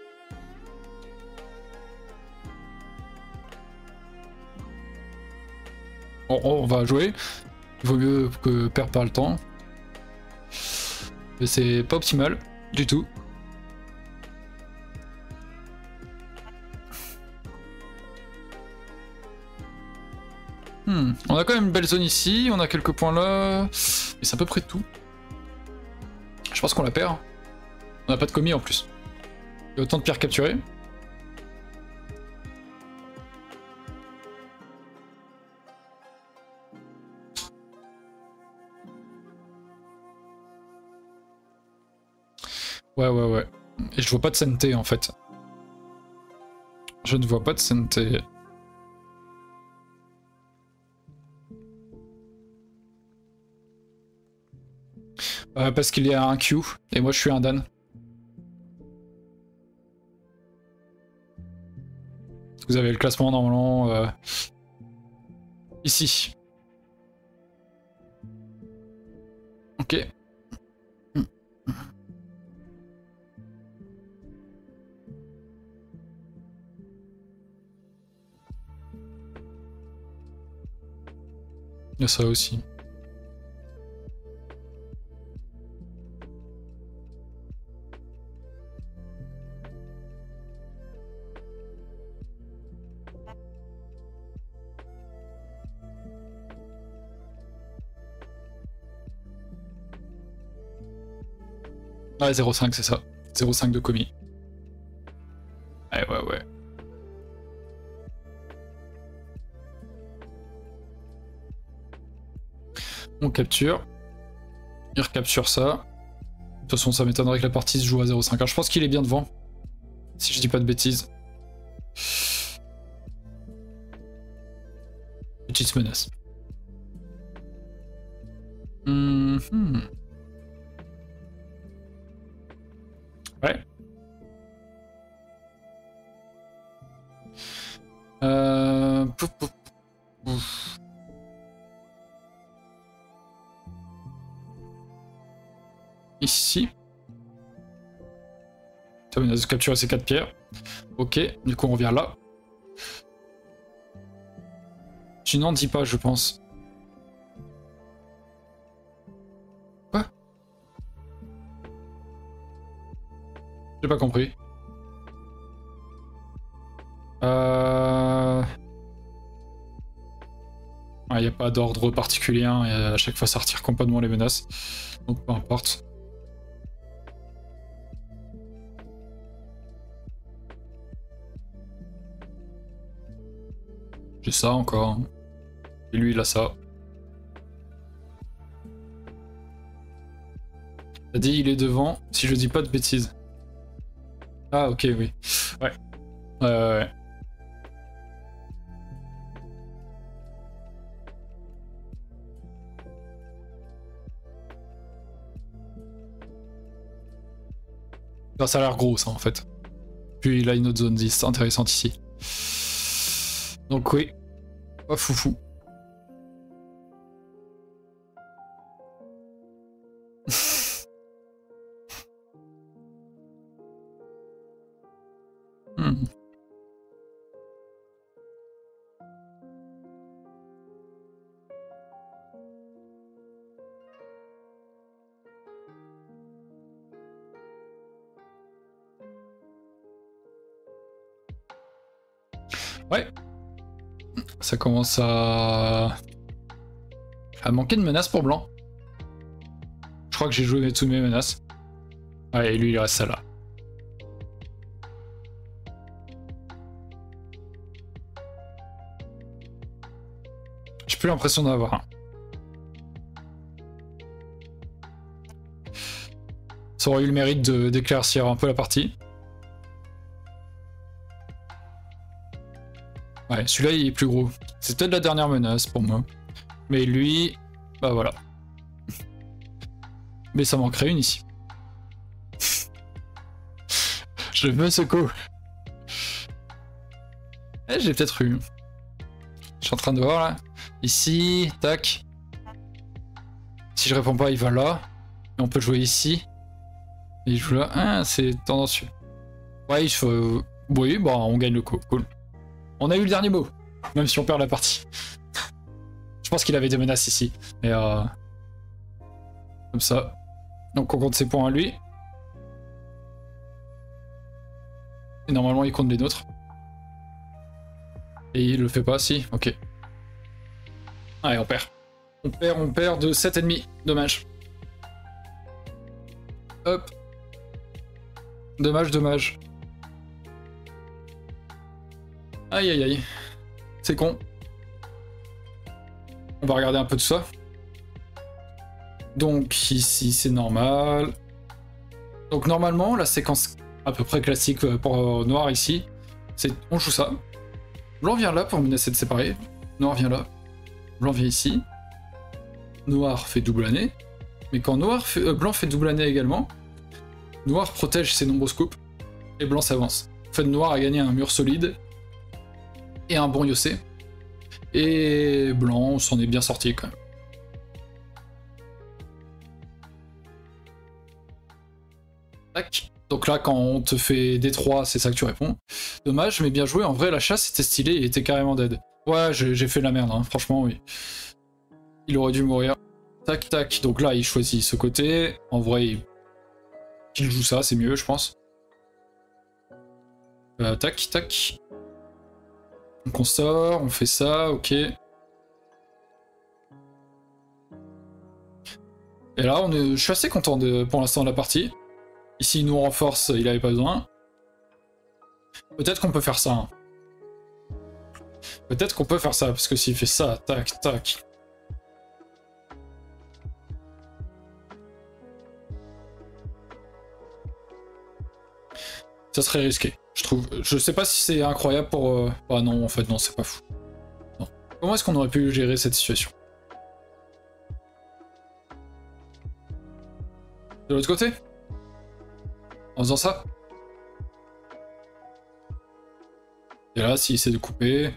S1: Bon, on va jouer. Il vaut mieux que perdre pas le temps. Mais c'est pas optimal du tout. Hmm. On a quand même une belle zone ici, on a quelques points là, mais c'est à peu près tout. Je pense qu'on la perd. On n'a pas de commis en plus. Il y a autant de pierres capturées. Ouais, ouais, ouais. Et je vois pas de santé en fait. Je ne vois pas de santé. Euh, parce qu'il y a un Q, et moi je suis un Dan. Vous avez le classement normalement euh, ici. Ok. Il y a ça aussi. Ouais, zéro virgule cinq c'est ça. zéro virgule cinq de commis. Ouais, ouais, ouais. On capture. Il recapture ça. De toute façon, ça m'étonnerait que la partie se joue à zéro virgule cinq. Alors, je pense qu'il est bien devant. Si je dis pas de bêtises. Petite menace. Mmh. Ouais. Euh... Pouf, pouf, pouf. Ici. Ça menace de capturer ces quatre pierres. Ok, du coup on revient là. Tu n'en dis pas, je pense. Quoi? J'ai pas compris. Euh... Il n'y a pas d'ordre particulier, hein, et à chaque fois ça retire complètement les menaces. Donc peu importe. J'ai ça encore. Et lui il a ça. T'as dit il est devant, si je dis pas de bêtises. Ah ok oui. Ouais. Euh, ouais. Non, ça a l'air gros ça en fait. Puis il a une autre zone dix intéressante ici. Donc oui. Pas foufou. hmm. Ouais. Ça commence à... à manquer de menaces pour blanc. Je crois que j'ai joué toutes mes menaces. Ouais, et lui il reste ça là. J'ai plus l'impression d'avoir un. Ça aurait eu le mérite d'éclaircir un peu la partie. Ouais, celui-là il est plus gros. C'est peut-être la dernière menace pour moi. Mais lui, bah voilà. Mais ça manquerait une ici. Je me secoue. Eh, j'ai peut-être eu. Je suis en train de voir là. Ici, tac. Si je réponds pas, il va là. Et on peut jouer ici. Et il joue là. Ah, c'est tendancieux. Ouais, il faut. Oui, bah on gagne le coup. Cool. On a eu le dernier mot. Même si on perd la partie. Je pense qu'il avait des menaces ici. Mais euh... comme ça. Donc on compte ses points à lui. Et normalement il compte les nôtres. Et il le fait pas, si, ok. Allez, on perd. On perd, on perd de sept virgule cinq. Dommage. Hop. Dommage, dommage. Aïe aïe aïe. C'est con. On va regarder un peu de ça. Donc ici c'est normal. Donc normalement la séquence à peu près classique pour noir ici, c'est on joue ça. Blanc vient là pour menacer de séparer. Noir vient là. Blanc vient ici. Noir fait double année. Mais quand noir fait, euh, blanc fait double année également, noir protège ses nombreuses coupes et blanc s'avance. En fait, noir a gagné un mur solide et un bon yossé. Et blanc s'en est bien sorti quand même. Tac. Donc là, quand on te fait D trois, c'est ça que tu réponds. Dommage, mais bien joué. En vrai, la chasse était stylée et était carrément dead. Ouais, j'ai fait de la merde, hein. Franchement, oui. Il aurait dû mourir. Tac, tac. Donc là, il choisit ce côté. En vrai, il, il joue ça, c'est mieux, je pense. Euh, tac, tac. Donc on sort, on fait ça, ok. Et là, on est... je suis assez content de, pour l'instant de la partie. Ici, il nous renforce, il avait pas besoin. Peut-être qu'on peut faire ça. Hein. Peut-être qu'on peut faire ça, parce que s'il fait ça, tac, tac. Ça serait risqué, je trouve. Je sais pas si c'est incroyable pour... Euh... Ah non, en fait, non, c'est pas fou. Non. Comment est-ce qu'on aurait pu gérer cette situation? De l'autre côté? En faisant ça? Et là, s'il essaie de couper...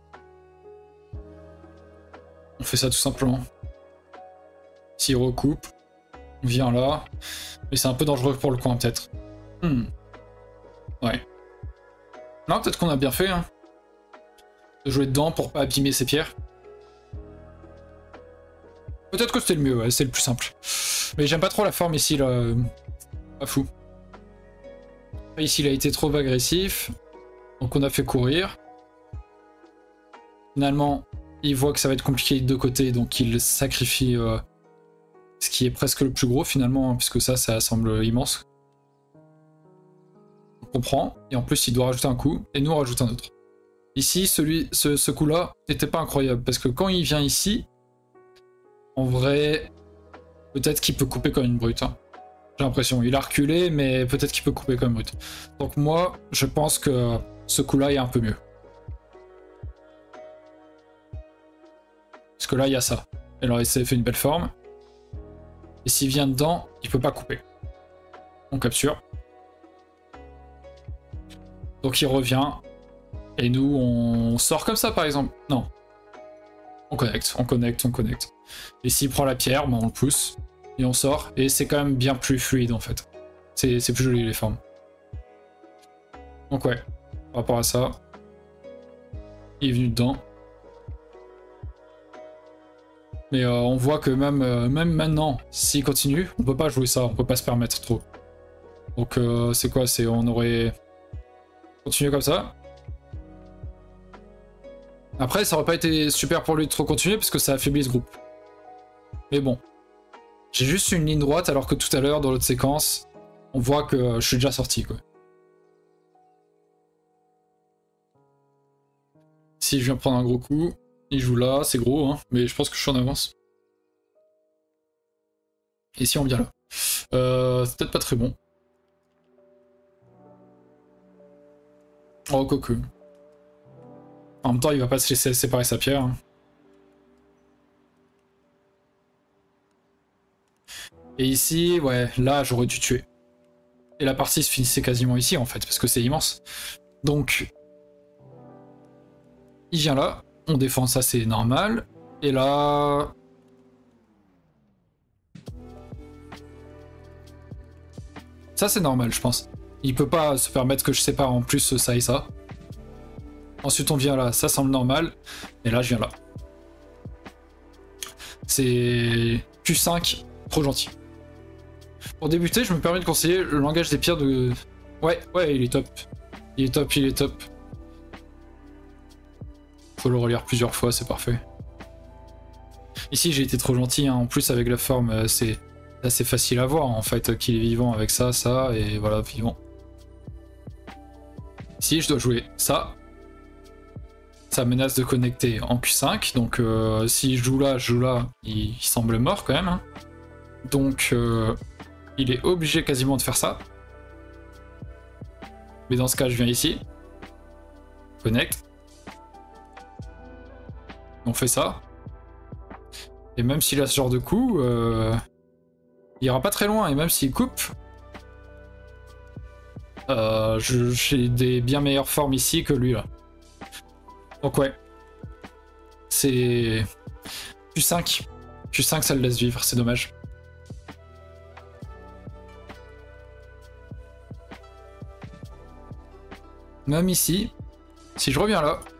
S1: On fait ça tout simplement. S'il recoupe, on vient là. Mais c'est un peu dangereux pour le coin, peut-être. Hmm. Ouais. Non, peut-être qu'on a bien fait, hein. De jouer dedans pour pas abîmer ses pierres. Peut-être que c'était le mieux, ouais, c'est le plus simple. Mais j'aime pas trop la forme ici, là. Pas fou. Ici, il a été trop agressif. Donc on a fait courir. Finalement, il voit que ça va être compliqué de deux côtés, donc il sacrifie euh, ce qui est presque le plus gros finalement, puisque ça, ça semble immense. On comprend. Et en plus, il doit rajouter un coup, et nous on rajoute un autre. Ici, celui, ce, ce coup-là n'était pas incroyable, parce que quand il vient ici, en vrai, peut-être qu'il peut couper comme une brute. Hein. J'ai l'impression. Il a reculé, mais peut-être qu'il peut couper comme une brute. Donc moi, je pense que ce coup-là est un peu mieux. Parce que là, il y a ça. Alors, il s'est fait une belle forme. Et s'il vient dedans, il peut pas couper. On capture. Donc il revient. Et nous, on sort comme ça, par exemple. Non. On connecte, on connecte, on connecte. Et s'il prend la pierre, ben on le pousse. Et on sort. Et c'est quand même bien plus fluide, en fait. C'est plus joli, les formes. Donc ouais, par rapport à ça, il est venu dedans. Mais euh, on voit que même, euh, même maintenant, s'il continue, on peut pas jouer ça, on peut pas se permettre trop. Donc euh, c'est quoi? C'est on aurait continué comme ça. Après, ça aurait pas été super pour lui de trop continuer parce que ça affaiblit ce groupe. Mais bon. J'ai juste une ligne droite alors que tout à l'heure, dans l'autre séquence, on voit que je suis déjà sorti, quoi. Si je viens prendre un gros coup, il joue là, c'est gros, hein, mais je pense que je suis en avance. Et si on vient là euh, c'est peut-être pas très bon. Oh, coco. En même temps, il va pas se laisser séparer sa pierre. Hein. Et ici, ouais, là, j'aurais dû tuer. Et la partie se finissait quasiment ici, en fait, parce que c'est immense. Donc, il vient là, on défend ça, c'est normal. Et là... Ça, c'est normal, je pense. Il peut pas se permettre que je sépare en plus ça et ça. Ensuite, on vient là, ça semble normal. Et là, je viens là. C'est Q cinq, trop gentil. Pour débuter, je me permets de conseiller le langage des pierres de... Ouais, ouais, il est top. Il est top, il est top. Faut le relire plusieurs fois, c'est parfait. Ici, j'ai été trop gentil, hein. En plus, avec la forme, c'est assez facile à voir, en fait, qu'il est vivant avec ça, ça, et voilà, vivant. Ici, je dois jouer ça. Ça menace de connecter en Q cinq, donc euh, si je joue là, je joue là, il, il semble mort quand même. Hein. Donc, euh, il est obligé quasiment de faire ça. Mais dans ce cas, je viens ici. Connect. On fait ça. Et même s'il a ce genre de coup, euh, il ira pas très loin. Et même s'il coupe, euh, j'ai des bien meilleures formes ici que lui là. Donc ouais. C'est Q cinq. Q cinq, ça le laisse vivre, c'est dommage. Même ici, si je reviens là,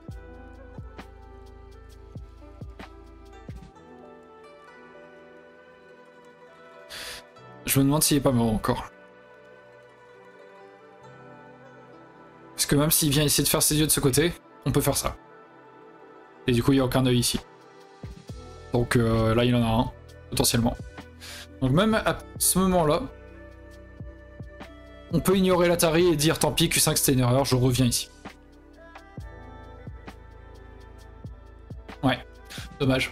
S1: je me demande s'il est pas mort encore. Parce que même s'il vient essayer de faire ses yeux de ce côté, on peut faire ça. Et du coup, il n'y a aucun œil ici. Donc euh, là, il en a un, potentiellement. Donc même à ce moment-là, on peut ignorer l'Atari et dire tant pis, Q cinq c'était une erreur, je reviens ici. Ouais, dommage.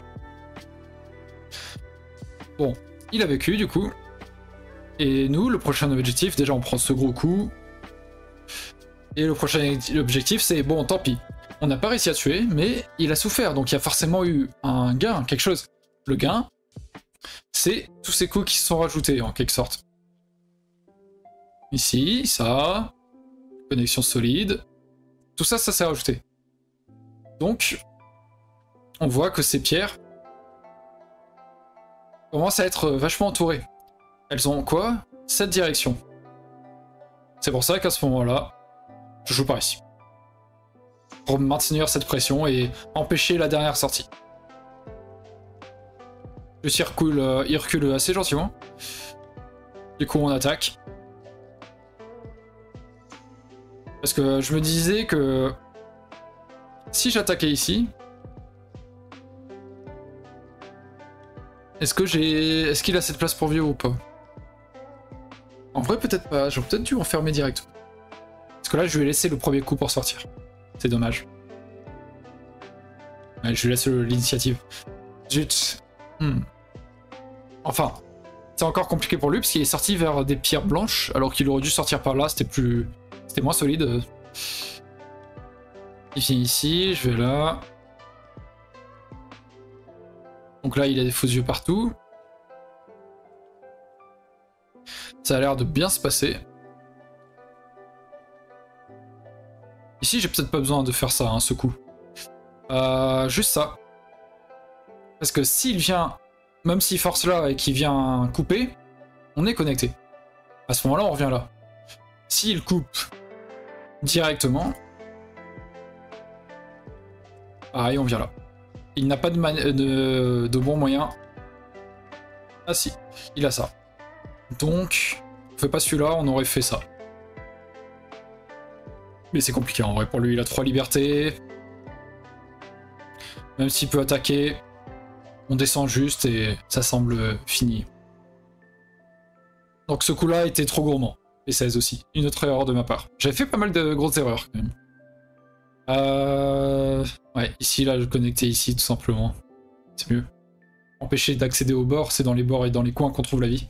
S1: Bon, il a vécu du coup. Et nous, le prochain objectif, déjà on prend ce gros coup. Et le prochain objectif c'est, bon tant pis. On n'a pas réussi à tuer, mais il a souffert, donc il y a forcément eu un gain, quelque chose. Le gain, c'est tous ces coups qui se sont rajoutés en quelque sorte. Ici, ça, connexion solide, tout ça, ça s'est rajouté. Donc, on voit que ces pierres commencent à être vachement entourées. Elles ont quoi? Cette direction. C'est pour ça qu'à ce moment-là, je joue par ici. Pour maintenir cette pression et empêcher la dernière sortie. Le tir recule, euh, il recule assez gentiment. Du coup, on attaque. Parce que je me disais que si j'attaquais ici, est-ce que j'ai, est-ce qu'il a cette place pour vieux ou pas? En vrai, peut-être pas. J'aurais peut-être dû enfermer direct. Parce que là, je lui ai laissé le premier coup pour sortir. C'est dommage. Ouais, je lui laisse l'initiative. Zut. Hmm. Enfin, c'est encore compliqué pour lui parce qu'il est sorti vers des pierres blanches alors qu'il aurait dû sortir par là. C'était plus, c'était moins solide. Il vient ici, je vais là. Donc là, il a des faux yeux partout. Ça a l'air de bien se passer. Ici, j'ai peut-être pas besoin de faire ça, hein, ce coup. Euh, juste ça. Parce que s'il vient, même s'il force là et qu'il vient couper, on est connecté. À ce moment-là, on revient là. S'il coupe directement, pareil, on vient là. Il n'a pas de, de, de bon moyen. Ah si, il a ça. Donc, on fait pas celui-là, on aurait fait ça. Mais c'est compliqué en vrai pour lui, il a trois libertés. Même s'il peut attaquer, on descend juste et ça semble fini. Donc ce coup-là était trop gourmand. Et seize aussi. Une autre erreur de ma part. J'avais fait pas mal de grosses erreurs quand même. Euh... Ouais, ici, là, je connectais ici tout simplement. C'est mieux. Empêcher d'accéder aux bords, c'est dans les bords et dans les coins qu'on trouve la vie.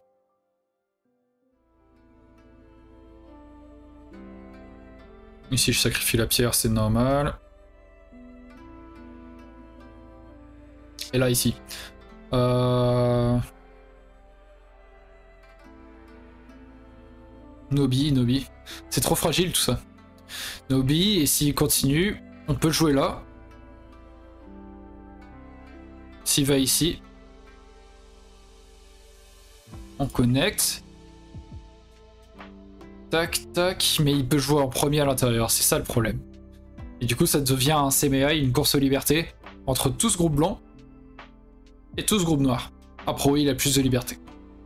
S1: Ici, je sacrifie la pierre, c'est normal. Et là, ici. Euh... Nobi, Nobi. C'est trop fragile tout ça. Nobi, et s'il continue, on peut jouer là. S'il va ici, on connecte. Tac, tac, mais il peut jouer en premier à l'intérieur, c'est ça le problème. Et du coup, ça devient un C M A, une course aux libertés, entre tout ce groupe blanc et tout ce groupe noir. Après, oui, il a plus de liberté.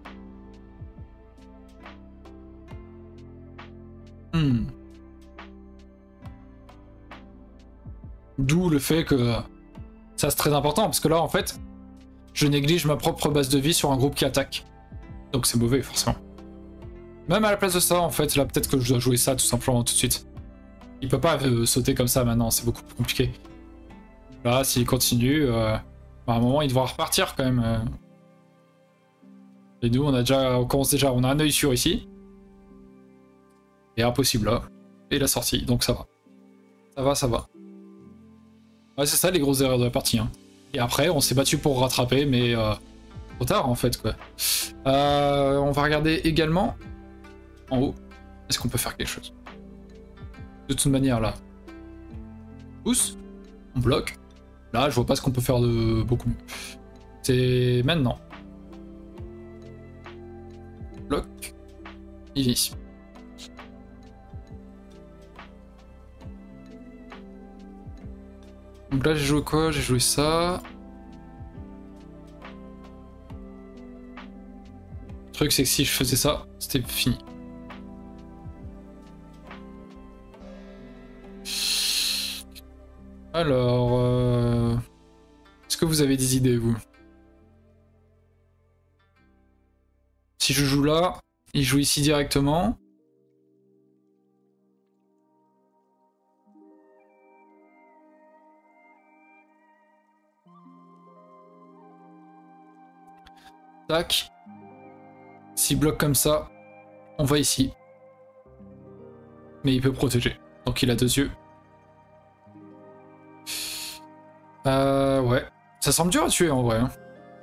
S1: Hmm. D'où le fait que ça c'est très important, parce que là, en fait, je néglige ma propre base de vie sur un groupe qui attaque. Donc c'est mauvais, forcément. Même à la place de ça, en fait, là, peut-être que je dois jouer ça tout simplement tout de suite. Il peut pas euh, sauter comme ça maintenant, c'est beaucoup plus compliqué. Là, s'il continue, euh, à un moment, il devra repartir quand même. Euh. Et nous, on a déjà, on commence déjà, on a un œil sûr ici. Et impossible là. Et la sortie, donc ça va. Ça va, ça va. Ouais, c'est ça les grosses erreurs de la partie. Hein. Et après, on s'est battu pour rattraper, mais euh, trop tard en fait, quoi. Euh, on va regarder également en haut. Est-ce qu'on peut faire quelque chose? De toute manière, là. Pousse. On bloque. Là, je vois pas ce qu'on peut faire de beaucoup mieux. C'est maintenant. Bloc. Il est ici. Donc là, j'ai joué quoi? J'ai joué ça. Le truc, c'est que si je faisais ça, c'était fini. Alors... Euh... Est-ce que vous avez des idées, vous? Si je joue là, il joue ici directement. Tac. S'il bloque comme ça, on va ici. Mais il peut protéger. Donc il a deux yeux. Euh, ouais. Ça semble dur à tuer en vrai. Hein.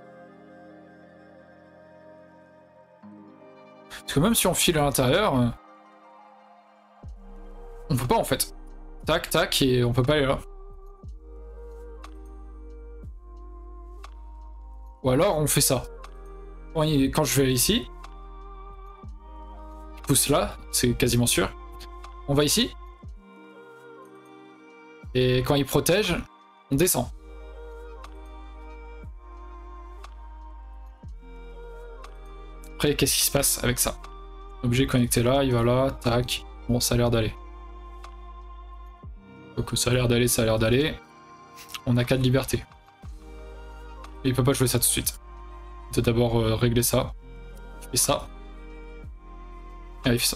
S1: Parce que même si on file à l'intérieur, euh, on peut pas en fait. Tac, tac, et on peut pas aller là. Ou alors on fait ça. Quand je vais ici, je pousse là, c'est quasiment sûr. On va ici. Et quand il protège, on descend. Après, qu'est-ce qui se passe avec ça? Objet connecté là, il va là, tac. Bon, ça a l'air d'aller. Donc ça a l'air d'aller, ça a l'air d'aller. On a quatre libertés. Et il peut pas jouer ça tout de suite. Il doit d'abord euh, régler ça. Il fait ça. Et il fait ça.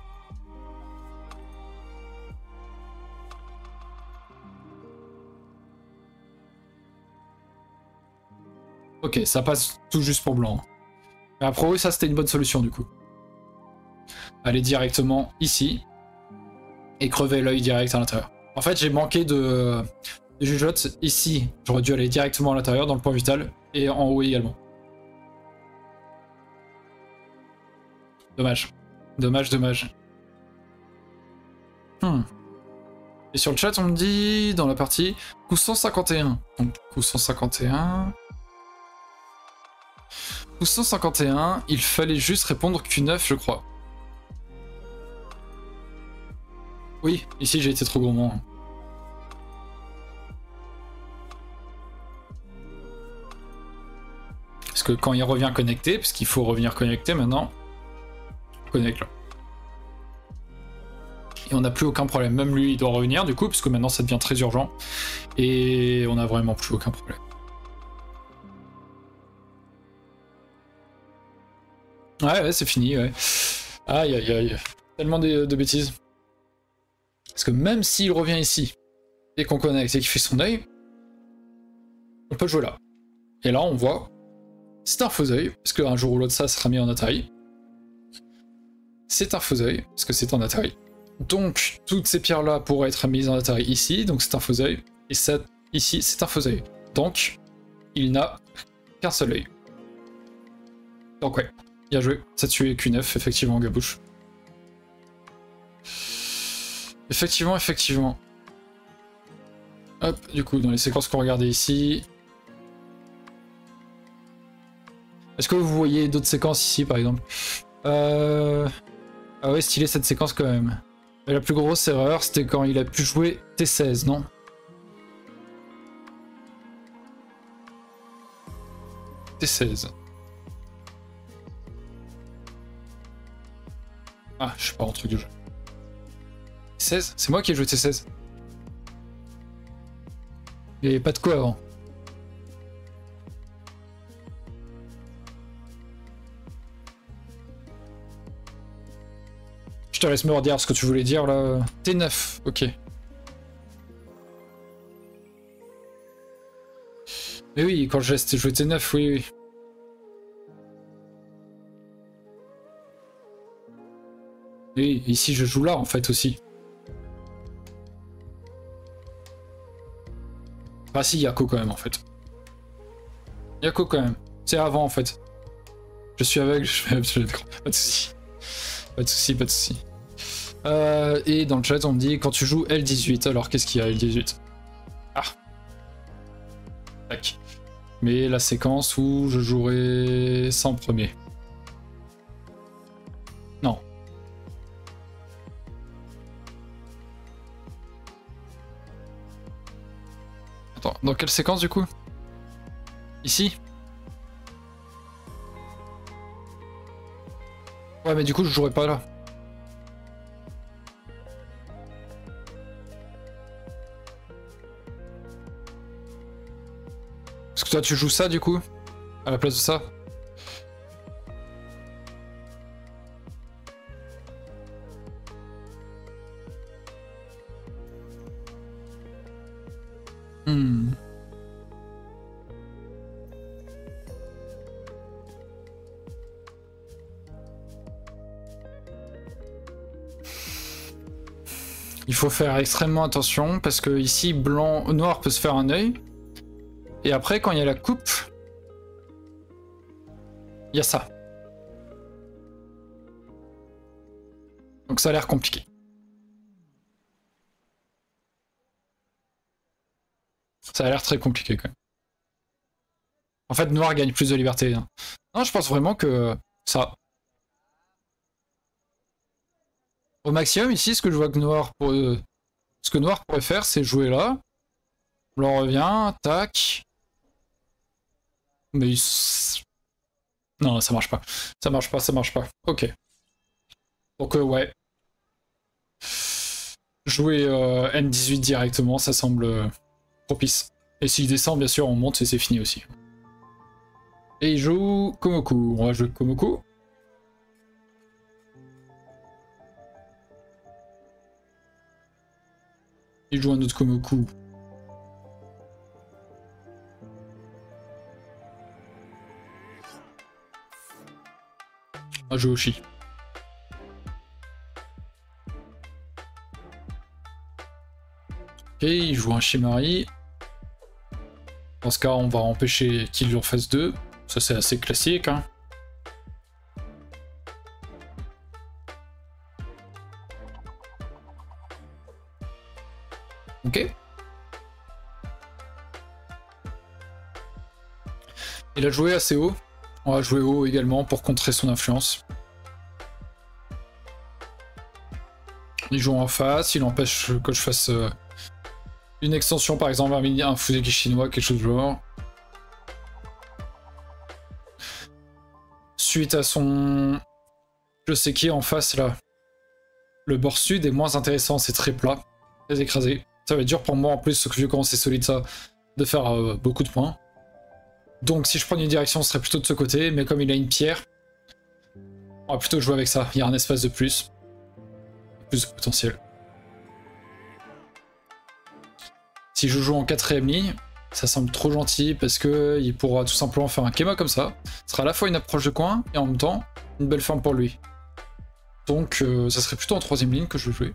S1: Ok, ça passe tout juste pour blanc. Mais après, oui, ça c'était une bonne solution du coup. Aller directement ici. Et crever l'œil direct à l'intérieur. En fait, j'ai manqué de, de jugeote ici. J'aurais dû aller directement à l'intérieur dans le point vital. Et en haut également. Dommage. Dommage, dommage. Hmm. Et sur le chat, on me dit, dans la partie, coup cent cinquante et un. Donc, coup cent cinquante et un... Coup cent cinquante et un, il fallait juste répondre Q neuf, je crois. Oui, ici j'ai été trop gourmand. Parce que quand il revient connecté, parce qu'il faut revenir connecté maintenant, connecte là. Et Et on n'a plus aucun problème. Même lui, il doit revenir du coup, parce que maintenant ça devient très urgent. Et on n'a vraiment plus aucun problème. Ouais, ouais, c'est fini, ouais. Aïe, aïe, aïe. Tellement de, de bêtises. Parce que même s'il revient ici, et qu'on connecte et qu'il fait son œil, on peut jouer là. Et là, on voit, c'est un faux œil, parce qu'un jour ou l'autre, ça sera mis en Atari. C'est un faux œil, parce que c'est en Atari. Donc, toutes ces pierres-là pourraient être mises en Atari ici, donc c'est un faux œil. Et ça, ici, c'est un faux œil. Donc, il n'a qu'un seul œil. Donc ouais, bien joué. Ça tuait Q neuf, effectivement, Gabouche. Effectivement, effectivement. Hop, du coup, dans les séquences qu'on regardait ici... Est-ce que vous voyez d'autres séquences ici, par exemple? euh... Ah ouais, stylé cette séquence quand même. Mais la plus grosse erreur, c'était quand il a pu jouer T seize, non? T seize. Ah, je sais pas, un truc de jeu. T seize? C'est moi qui ai joué T seize. Il n'y avait pas de quoi avant. Je te laisse me redire ce que tu voulais dire là. T neuf, ok. Mais oui, quand j'ai joué T neuf, oui, oui. Oui, ici je joue là en fait aussi. Ah si, Yako quand même en fait. Yako quand même. C'est avant en fait. Je suis aveugle, je fais absolument pas de soucis. Pas de soucis, pas de soucis. Euh, et dans le chat on me dit quand tu joues L dix-huit, alors qu'est-ce qu'il y a L dix-huit? Ah. Tac. Mais la séquence où je jouerai ça en premier. Non. Attends, dans quelle séquence du coup? Ici? Ouais, mais du coup je jouerai pas là. Parce que toi tu joues ça du coup? À la place de ça? Hmm. Il faut faire extrêmement attention parce que ici blanc, noir peut se faire un œil. Et après quand il y a la coupe, il y a ça. Donc ça a l'air compliqué. Ça a l'air très compliqué quand même. En fait, noir gagne plus de liberté. Hein. Non, je pense vraiment que ça... Au maximum, ici, ce que je vois que noir... Pour... Ce que noir pourrait faire, c'est jouer là. Blanc revient, tac. Mais... Non, ça marche pas. Ça marche pas, ça marche pas. Ok. Donc, euh, ouais. Jouer euh, N dix-huit directement, ça semble euh, propice. Et s'il descend, bien sûr, on monte et c'est fini aussi. Et il joue Komoku. On va jouer Komoku. Il joue un autre Komoku. On va jouer Oshi. Ok, il joue un Shimari. Dans ce cas, on va empêcher qu'il en fasse deux. Ça, c'est assez classique. Hein. Ok. Il a joué assez haut. On va jouer haut également pour contrer son influence. Il joue en face, il empêche que je fasse euh, une extension, par exemple, un, un Fuseki chinois, quelque chose du genre. Suite à son... Je sais qui est en face, là. Le bord sud est moins intéressant, c'est très plat, très écrasé. Ça va être dur pour moi en plus, vu comment c'est solide ça, de faire euh, beaucoup de points. Donc si je prends une direction, ce serait plutôt de ce côté, mais comme il a une pierre, on va plutôt jouer avec ça. Il y a un espace de plus. Plus de potentiel. Si je joue en quatrième ligne, ça semble trop gentil parce que il pourra tout simplement faire un Kema comme ça. Ce sera à la fois une approche de coin et en même temps une belle forme pour lui. Donc euh, ça serait plutôt en troisième ligne que je vais jouer.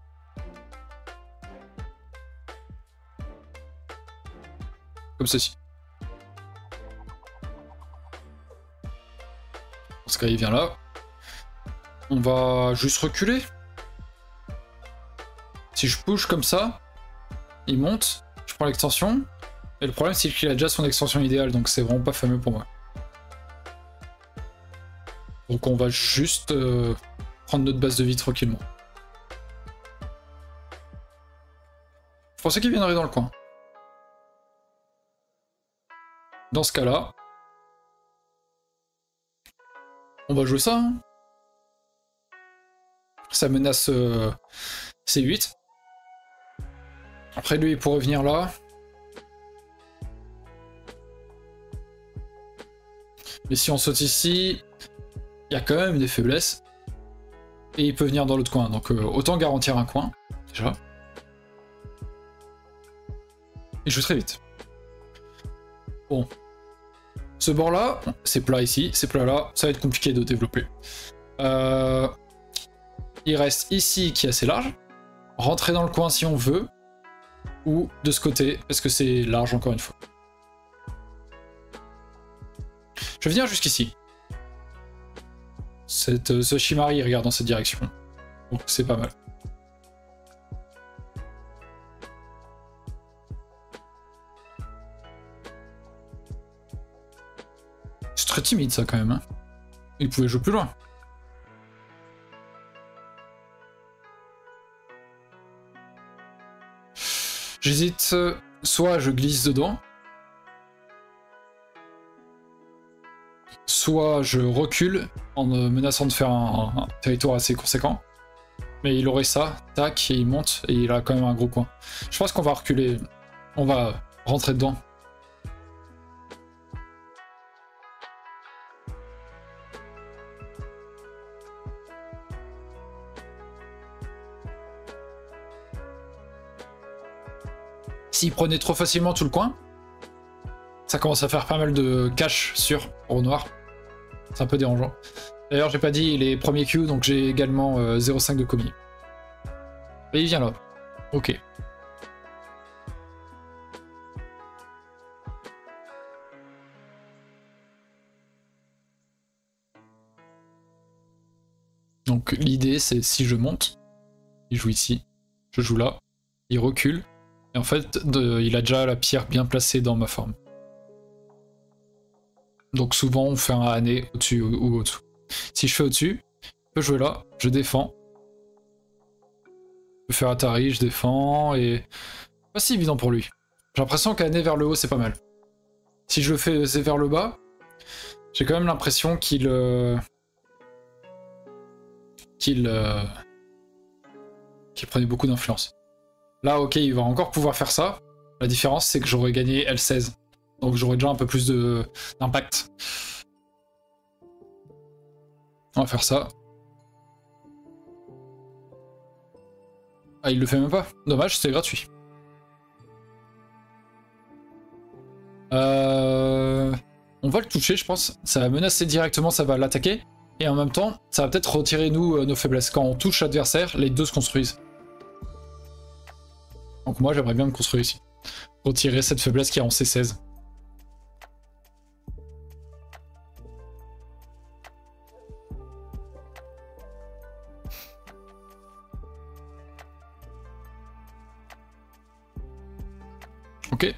S1: Comme ceci. Parce qu'il vient là. On va juste reculer. Si je push comme ça, il monte, je prends l'extension. Et le problème c'est qu'il a déjà son extension idéale, donc c'est vraiment pas fameux pour moi. Donc on va juste euh, prendre notre base de vie tranquillement. Je pensais qu'il viendrait dans le coin. Dans ce cas-là, on va jouer ça. Hein. Ça menace euh, C huit. Après lui il pourrait venir là. Mais si on saute ici, il y a quand même des faiblesses. Et il peut venir dans l'autre coin. Donc euh, autant garantir un coin, déjà. Et je joue très vite. Bon. Ce bord là, c'est plat ici, c'est plat là, ça va être compliqué de développer. Euh... Il reste ici qui est assez large. Rentrer dans le coin si on veut. Ou de ce côté, parce que c'est large encore une fois. Je vais venir jusqu'ici. Cette, ce Shimari regarde dans cette direction. Donc c'est pas mal. C'est très timide ça quand même. Hein. Il pouvait jouer plus loin. J'hésite, soit je glisse dedans, soit je recule en me menaçant de faire un, un territoire assez conséquent. Mais il aurait ça, tac, et il monte, et il a quand même un gros coin. Je pense qu'on va reculer, on va rentrer dedans. S'il prenait trop facilement tout le coin, ça commence à faire pas mal de cash sur au noir. C'est un peu dérangeant. D'ailleurs, j'ai pas dit les premiers Q, donc j'ai également euh, zéro virgule cinq de commis. Et il vient là. Ok. Donc l'idée, c'est si je monte, il joue ici, je joue là, il recule. Et en fait, de, il a déjà la pierre bien placée dans ma forme. Donc souvent, on fait un année au-dessus ou au-dessous. Si je fais au-dessus, je peux jouer là, je défends. Je peux faire Atari, je défends, et... pas si évident pour lui. J'ai l'impression qu'année vers le haut, c'est pas mal. Si je le fais vers le bas, j'ai quand même l'impression qu'il... Euh... qu'il... Euh... qu'il prenait beaucoup d'influence. Là, ok, il va encore pouvoir faire ça. La différence, c'est que j'aurais gagné L seize. Donc j'aurais déjà un peu plus d'impact. On va faire ça. Ah, il le fait même pas. Dommage, c'était gratuit. Euh... On va le toucher, je pense. Ça va menacer directement, ça va l'attaquer. Et en même temps, ça va peut-être retirer, nous, euh, nos faiblesses. Quand on touche l'adversaire, les deux se construisent. Donc moi j'aimerais bien me construire ici. Retirer cette faiblesse qui est en C seize. Ok.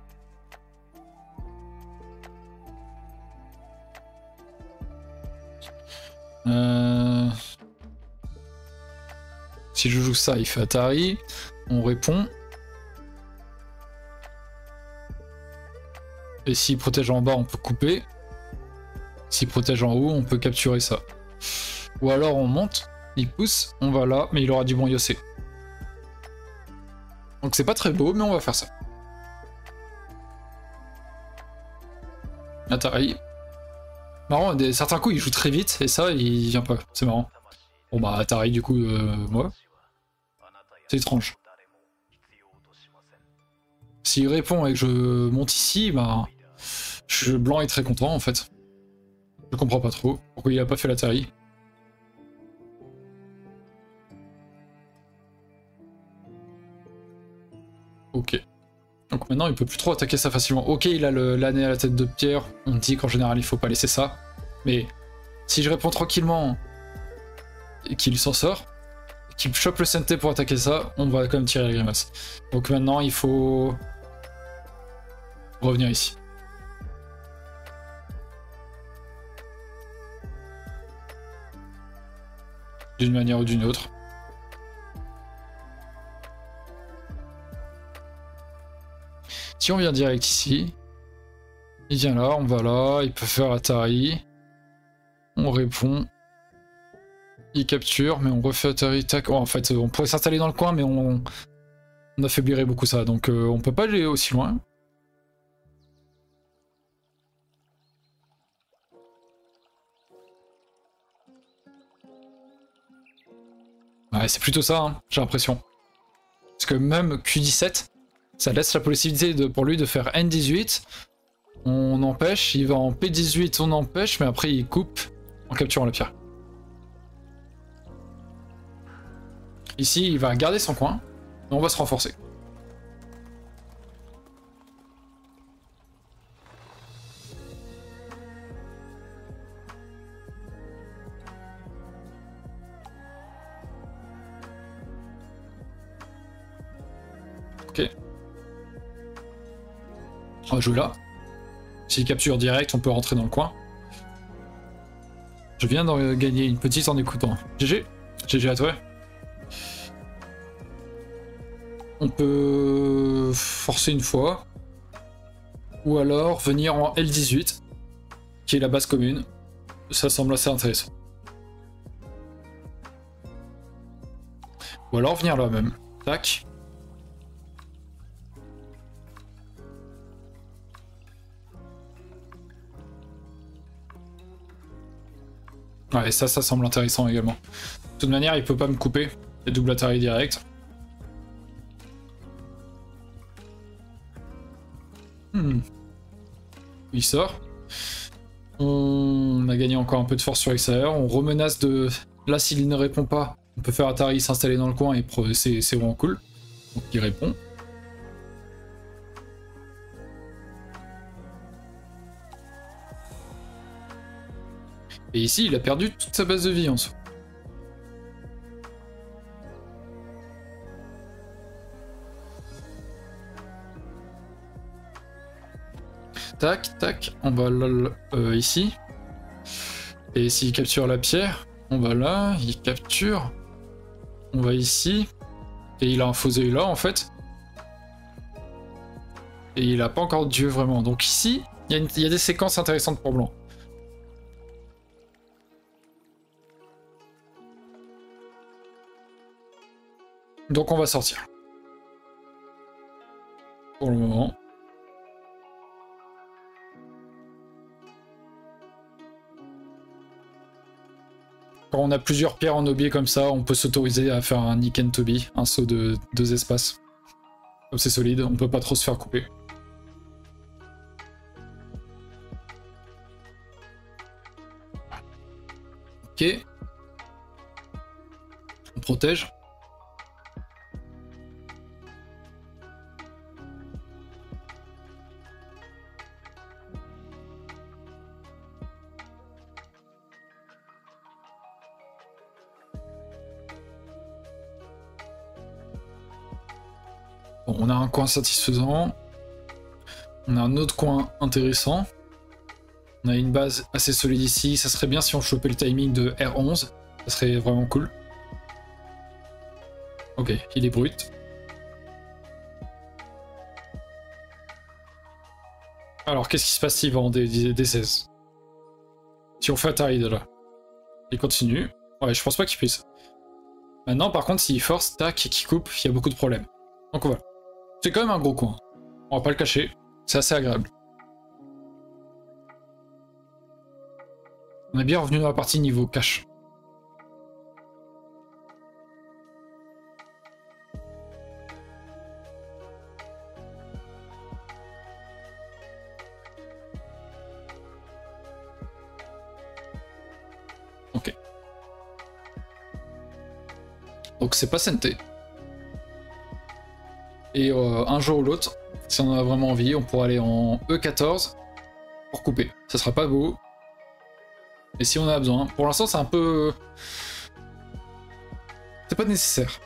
S1: Euh... Si je joue ça, il fait Atari. On répond. Et s'il protège en bas, on peut couper. S'il protège en haut, on peut capturer ça. Ou alors on monte Il pousse, on va là, mais il aura du bon Yosé. Donc c'est pas très beau, mais on va faire ça. Atari. Marrant, des, certains coups il joue très vite, et ça il vient pas, c'est marrant. Bon bah Atari du coup, euh, moi. C'est étrange. S'il répond et que je monte ici, bah... Je, blanc est très content en fait. Je comprends pas trop pourquoi il a pas fait l'Atari. Ok. Donc maintenant il peut plus trop attaquer ça facilement. Ok, il a l'année à la tête de pierre, on dit qu'en général il faut pas laisser ça. Mais si je réponds tranquillement et qu'il s'en sort, qu'il chope le Sentai pour attaquer ça, on va quand même tirer la grimace. Donc maintenant il faut revenir ici. D'une manière ou d'une autre. Si on vient direct ici, il vient là, on va là, il peut faire Atari. On répond. Il capture, mais on refait Atari, tac. Oh, en fait, on pourrait s'installer dans le coin, mais on, on affaiblirait beaucoup ça. Donc euh, on peut pas aller aussi loin. Ouais, c'est plutôt ça, hein, j'ai l'impression. Parce que même Q dix-sept, ça laisse la possibilité de, pour lui de faire N dix-huit. On empêche, il va en P dix-huit, on empêche, mais après il coupe en capturant la pierre. Ici, il va garder son coin, et on va se renforcer. Ok. On va jouer là. S'il capture direct, on peut rentrer dans le coin. Je viens de gagner une petite en écoutant. G G. G G à toi. On peut forcer une fois. Ou alors venir en L dix-huit, qui est la base commune. Ça semble assez intéressant. Ou alors venir là même. Tac. Ouais, ça, ça semble intéressant également. De toute manière, il peut pas me couper. Il y a double Atari direct. Hmm. Il sort. On a gagné encore un peu de force sur l'extérieur. On remenace de... Là, s'il ne répond pas, on peut faire Atari s'installer dans le coin et c'est vraiment cool. Donc il répond. Et ici, il a perdu toute sa base de vie en soi. Tac, tac, on va là, euh, ici. Et s'il capture la pierre, on va là, il capture. On va ici. Et il a un faux œil là, en fait. Et il a pas encore de dieu vraiment. Donc ici, il y, y a des séquences intéressantes pour blanc. Donc on va sortir. Pour le moment. Quand on a plusieurs pierres en objet comme ça, on peut s'autoriser à faire un Nick and Toby, un saut de deux espaces. Comme c'est solide, on peut pas trop se faire couper. Ok. On protège. Bon, on a un coin satisfaisant. On a un autre coin intéressant. On a une base assez solide ici. Ça serait bien si on chopait le timing de R onze. Ça serait vraiment cool. Ok, il est brut. Alors, qu'est-ce qui se passe s'il va en D seize? Si on fait Atari de là. Il continue. Ouais, je pense pas qu'il puisse. Maintenant, par contre, s'il force, tac, et qu'il coupe, il y a beaucoup de problèmes. Donc voilà. C'est quand même un gros coin. On va pas le cacher. C'est assez agréable. On est bien revenu dans la partie niveau cash. Ok. Donc c'est pas Senté. Et euh, un jour ou l'autre, si on en a vraiment envie, on pourra aller en E quatorze pour couper. Ça sera pas beau. Mais si on en a besoin. Pour l'instant, c'est un peu... C'est pas nécessaire.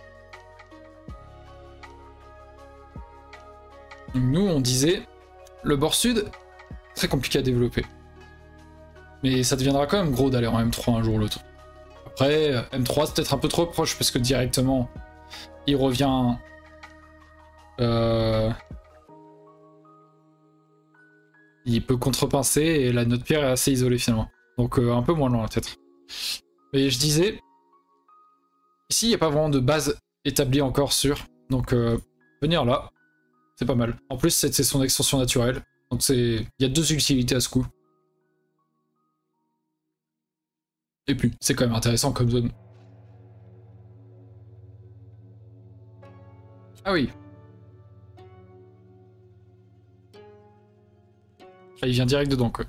S1: Nous, on disait, le bord sud, très compliqué à développer. Mais ça deviendra quand même gros d'aller en M trois un jour ou l'autre. Après, M trois, c'est peut-être un peu trop proche, parce que directement, il revient... Euh... Il peut contrepincer, et la note pierre est assez isolée finalement. Donc euh, un peu moins loin peut-être. Mais je disais, ici il n'y a pas vraiment de base établie encore sur, donc euh, venir là, c'est pas mal. En plus c'est son extension naturelle, donc c'est, il y a deux utilités à ce coup. Et puis c'est quand même intéressant comme zone. Ah oui. Ah, il vient direct dedans quoi.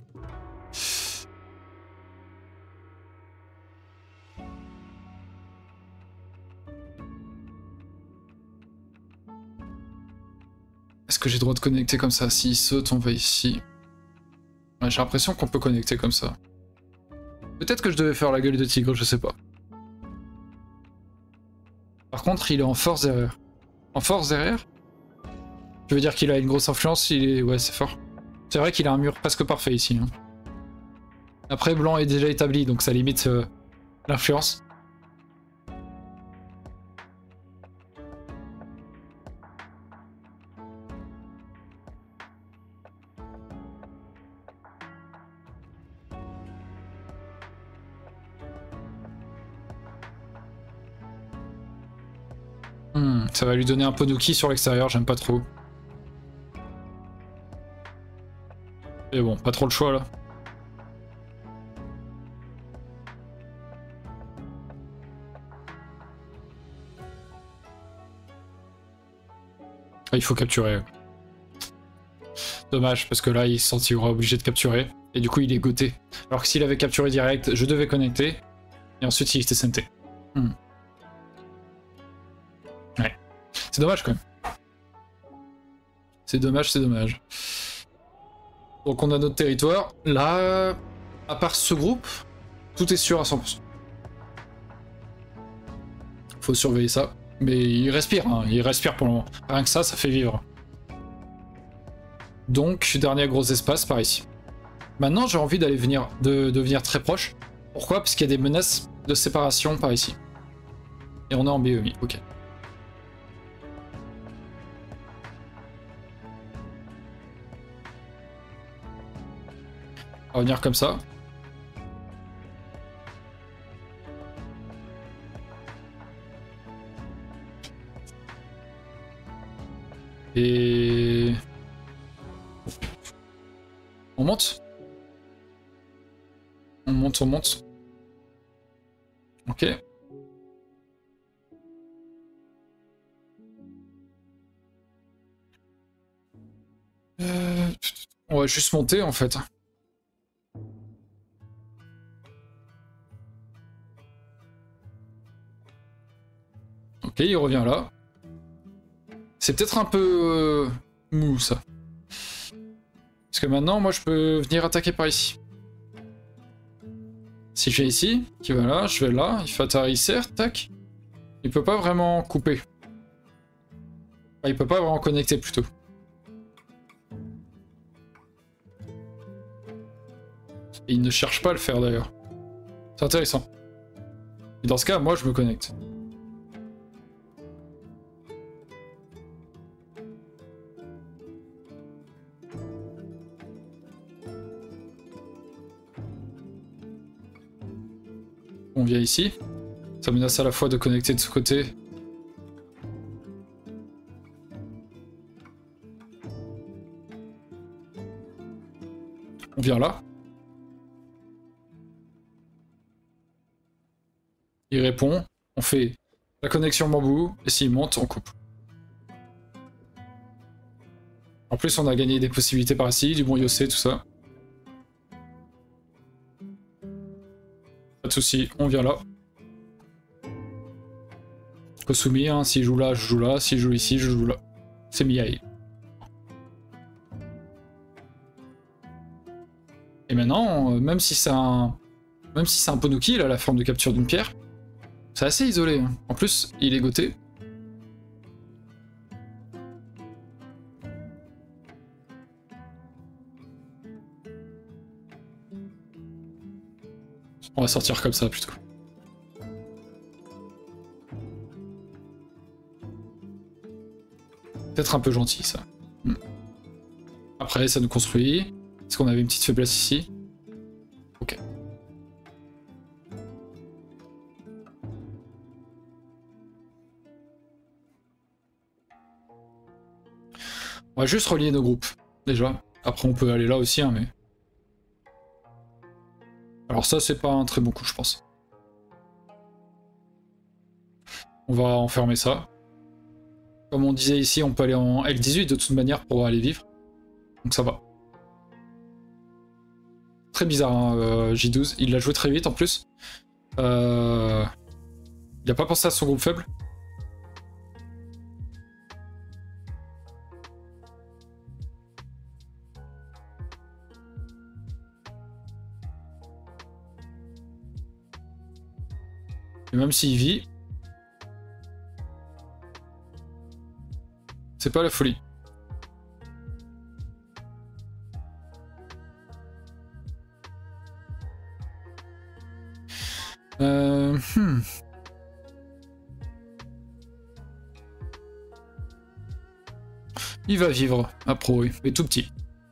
S1: Est-ce que j'ai le droit de connecter comme ça? S'il saute, on va ici. Ouais, j'ai l'impression qu'on peut connecter comme ça. Peut-être que je devais faire la gueule de tigre, je sais pas. Par contre, il est en force derrière. En force derrière? Tu veux dire qu'il a une grosse influence? Il est... Ouais, c'est fort. C'est vrai qu'il a un mur presque parfait ici. Hein. Après, blanc est déjà établi, donc ça limite euh, l'influence. Hmm, ça va lui donner un peu Nuki sur l'extérieur, j'aime pas trop. Mais bon, pas trop le choix là. Ah, il faut capturer. Dommage, parce que là, il se sentira obligé de capturer. Et du coup, il est goté. Alors que s'il avait capturé direct, je devais connecter. Et ensuite, il était senté. Hmm. Ouais. C'est dommage quand même. C'est dommage, c'est dommage. Donc on a notre territoire. Là, à part ce groupe, tout est sûr à cent pour cent. Faut surveiller ça. Mais il respire, hein. Il respire pour le moment. Rien que ça, ça fait vivre. Donc, dernier gros espace par ici. Maintenant, j'ai envie d'aller venir, de, de venir très proche. Pourquoi? Parce qu'il y a des menaces de séparation par ici. Et on est en B E M I, ok. On va venir comme ça. Et... On monte? On monte, on monte. Ok. Euh... On va juste monter en fait. Ok, il revient là. C'est peut-être un peu euh, mou ça. Parce que maintenant, moi je peux venir attaquer par ici. Si je vais ici, qui va là, je vais là, il fait atterrir, tac. Il peut pas vraiment couper. Enfin, il peut pas vraiment connecter plutôt. Et il ne cherche pas à le faire d'ailleurs. C'est intéressant. Et dans ce cas, moi je me connecte. On vient ici. Ça menace à la fois de connecter de ce côté. On vient là. Il répond. On fait la connexion bambou. Et s'il monte, on coupe. En plus, on a gagné des possibilités par ici, du bon Yossé, tout ça. Pas de soucis, on vient là. Kosumi, hein, s'il joue là, je joue là. S'il joue ici, je joue là. C'est Miyai. Et maintenant, euh, même si c'est un... Même si c'est un Ponuki, il a la forme de capture d'une pierre, c'est assez isolé. Hein. En plus, il est goté. On va sortir comme ça plutôt. Peut-être un peu gentil ça. Hmm. Après ça nous construit. Est-ce qu'on avait une petite faiblesse ici? Ok. On va juste relier nos groupes, déjà. Après on peut aller là aussi, hein, mais... Alors ça c'est pas un très bon coup je pense. On va enfermer ça. Comme on disait ici, on peut aller en L dix-huit de toute manière pour aller vivre. Donc ça va. Très bizarre, hein, euh, J douze. Il l'a joué très vite en plus. Euh... Il a pas pensé à son groupe faible. Et même s'il vit... C'est pas la folie. Euh... Hmm. Il va vivre à Pro, oui, mais tout petit.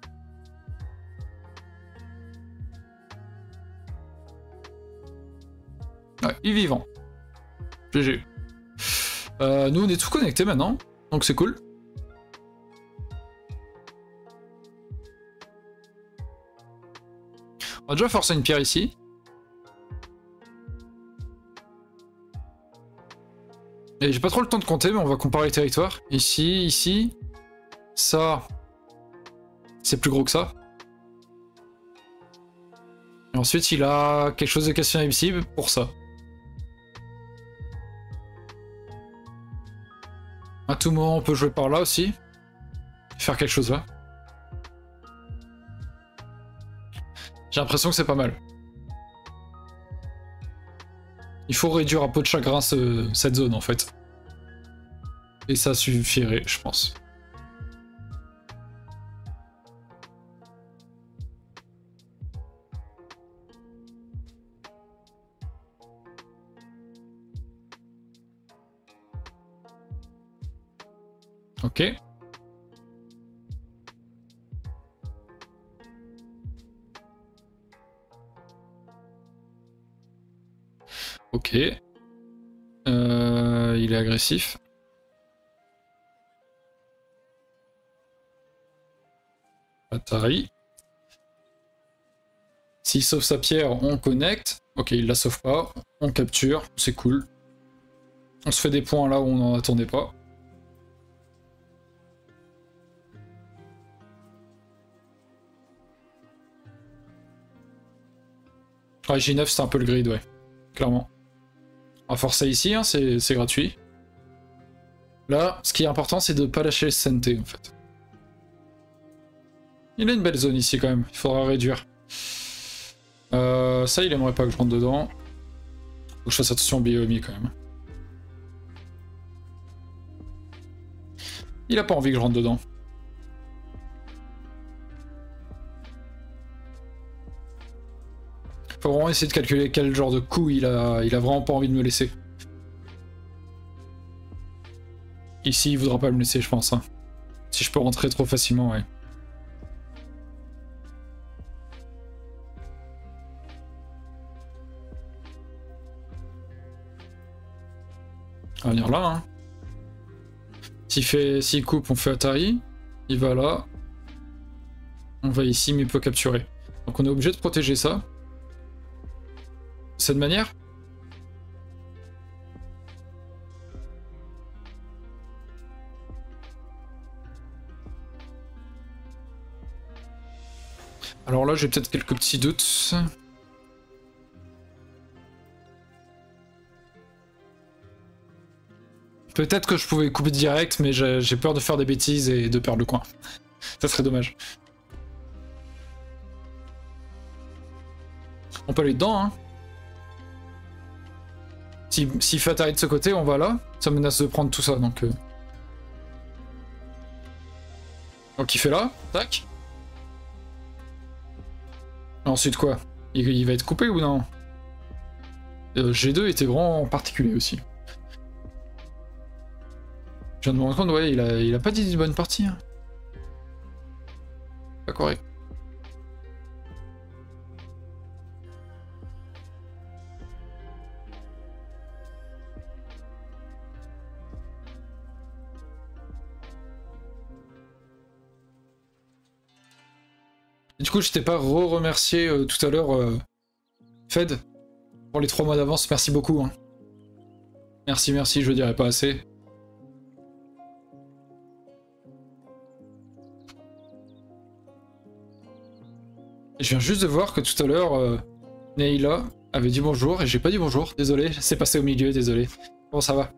S1: Ouais, il est vivant. G G. Euh, nous on est tout connectés maintenant, donc c'est cool. On va déjà forcer une pierre ici. Et j'ai pas trop le temps de compter, mais on va comparer les territoires. Ici, ici. Ça, c'est plus gros que ça. Et ensuite, il a quelque chose de questionnable pour ça. À tout moment, on peut jouer par là aussi. Faire quelque chose là. J'ai l'impression que c'est pas mal. Il faut réduire un peu de chagrin ce, cette zone en fait. Et ça suffirait, je pense. Ok. Ok. Euh, il est agressif. Atari. S'il sauve sa pierre, on connecte. Ok, il la sauve pas. On capture, c'est cool. On se fait des points là où on n'en attendait pas. Ouais, J neuf c'est un peu le grid, ouais. Clairement. On va forcer ici, hein, c'est gratuit. Là, ce qui est important, c'est de ne pas lâcher le C N T, en fait. Il a une belle zone ici, quand même. Il faudra réduire. Euh, ça, il aimerait pas que je rentre dedans. Faut que je fasse attention au Biomi, quand même. Il a pas envie que je rentre dedans. Faut vraiment essayer de calculer quel genre de coup il a, il a vraiment pas envie de me laisser. Ici, il voudra pas me laisser, je pense. Hein. Si je peux rentrer trop facilement, ouais. On va venir là. Hein. S'il fait... s'il coupe, on fait Atari. Il va là. On va ici, mais il peut capturer. Donc on est obligé de protéger ça. De cette manière. Alors là, j'ai peut-être quelques petits doutes. Peut-être que je pouvais couper direct, mais j'ai peur de faire des bêtises et de perdre le coin. Ça serait dommage. On peut aller dedans, hein. S'il si fait Atari de ce côté, on va là. Ça menace de prendre tout ça, donc... Euh... Donc il fait là, tac. Ensuite quoi? il, il va être coupé ou non? euh, G deux était vraiment particulier aussi. Je viens de me rendre compte, ouais, il a, il a pas dit une bonne partie. Hein. Pas correct. Du coup, je t'ai pas re-remercié euh, tout à l'heure, euh, Fed, pour les trois mois d'avance. Merci beaucoup. Hein. Merci, merci, je dirais pas assez. Je viens juste de voir que tout à l'heure, euh, Neila avait dit bonjour et j'ai pas dit bonjour. Désolé, c'est passé au milieu, désolé. Bon, ça va.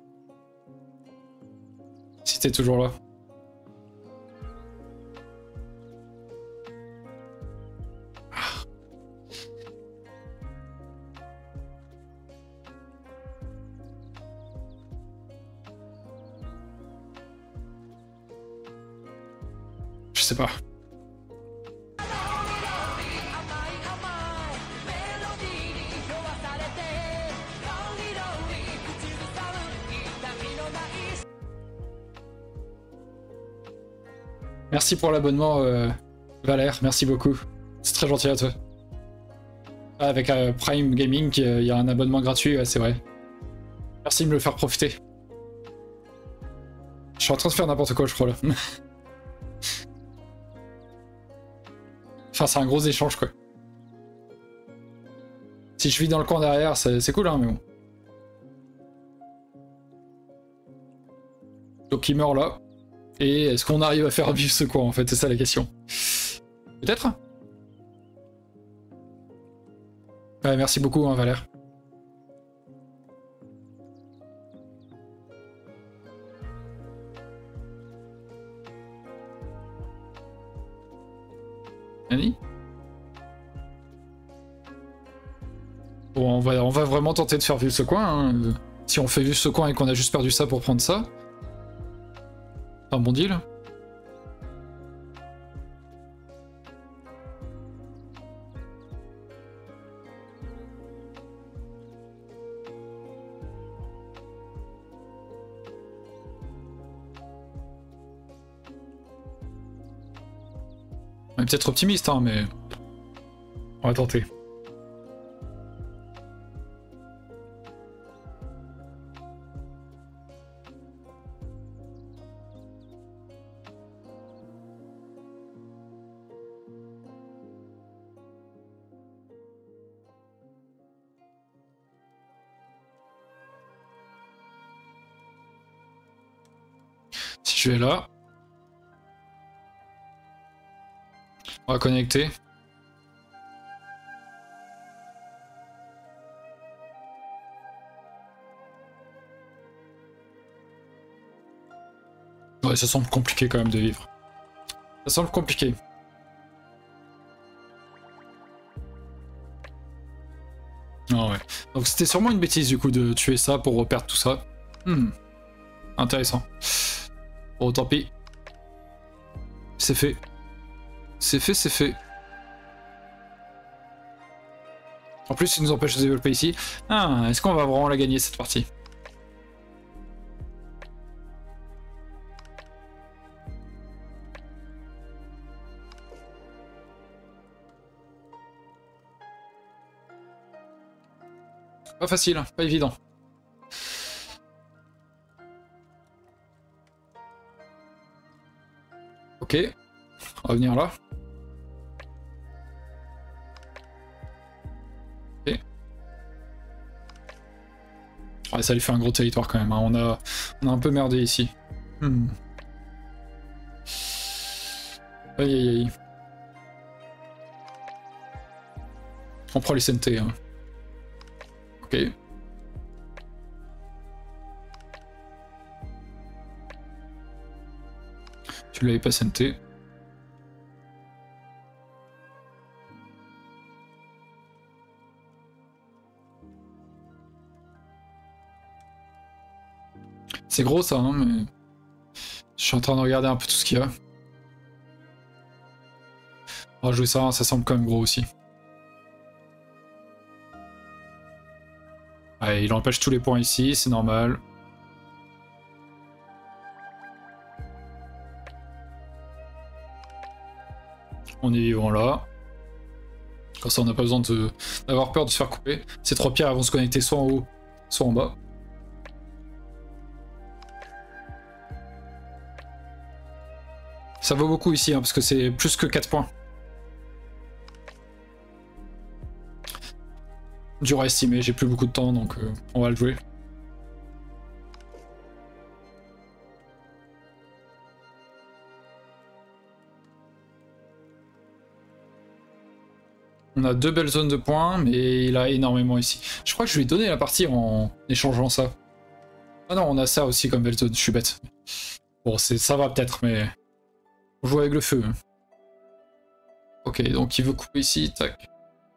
S1: Si t'es toujours là. Je sais pas. Merci pour l'abonnement, euh, Valère, merci beaucoup. C'est très gentil à toi. Ah, avec euh, Prime Gaming, il y a un abonnement gratuit, ouais, c'est vrai. Merci de me le faire profiter. Je suis en train de faire n'importe quoi, je crois, là. Enfin, c'est un gros échange, quoi. Si je vis dans le coin derrière, c'est cool, hein, mais bon. Donc il meurt là. Et est-ce qu'on arrive à faire vivre ce coin, en fait? C'est ça la question. Peut-être? Ouais, merci beaucoup, hein, Valère. Annie? Bon, on va, on va vraiment tenter de faire vivre ce coin. Hein. Si on fait vivre ce coin et qu'on a juste perdu ça pour prendre ça. C'est un bon deal. On est peut-être optimiste, hein, mais on va tenter. Si je vais là, on va connecter. Ouais, ça semble compliqué quand même de vivre. Ça semble compliqué. Ah ouais. Donc c'était sûrement une bêtise du coup de tuer ça pour reperdre tout ça. Hmm. Intéressant. Bon, tant pis. C'est fait. C'est fait, c'est fait. En plus, il nous empêche de développer ici. Ah, est-ce qu'on va vraiment la gagner cette partie? Pas facile, pas évident. Ok, on va venir là. Ok. Ouais, ça lui fait un gros territoire quand même, hein. on, a, on a un peu merdé ici. Hmm. Aïe aïe aïe. On prend les C N T. Hein. Ok. Tu l'avais pas C N T. C'est gros ça, hein, mais... Je suis en train de regarder un peu tout ce qu'il y a. On va jouer ça, ça semble quand même gros aussi. Ouais, il empêche tous les points ici, c'est normal. On est vivant là. Comme ça on n'a pas besoin d'avoir peur de se faire couper. Ces trois pierres elles vont se connecter soit en haut, soit en bas. Ça vaut beaucoup ici, hein, parce que c'est plus que quatre points. Dur à estimer, j'ai plus beaucoup de temps, donc euh, on va le jouer. On a deux belles zones de points, mais il a énormément ici. Je crois que je lui ai donné la partie en échangeant ça. Ah non, on a ça aussi comme belle zone, je suis bête. Bon, ça va peut-être, mais... On joue avec le feu. Ok, donc il veut couper ici, tac.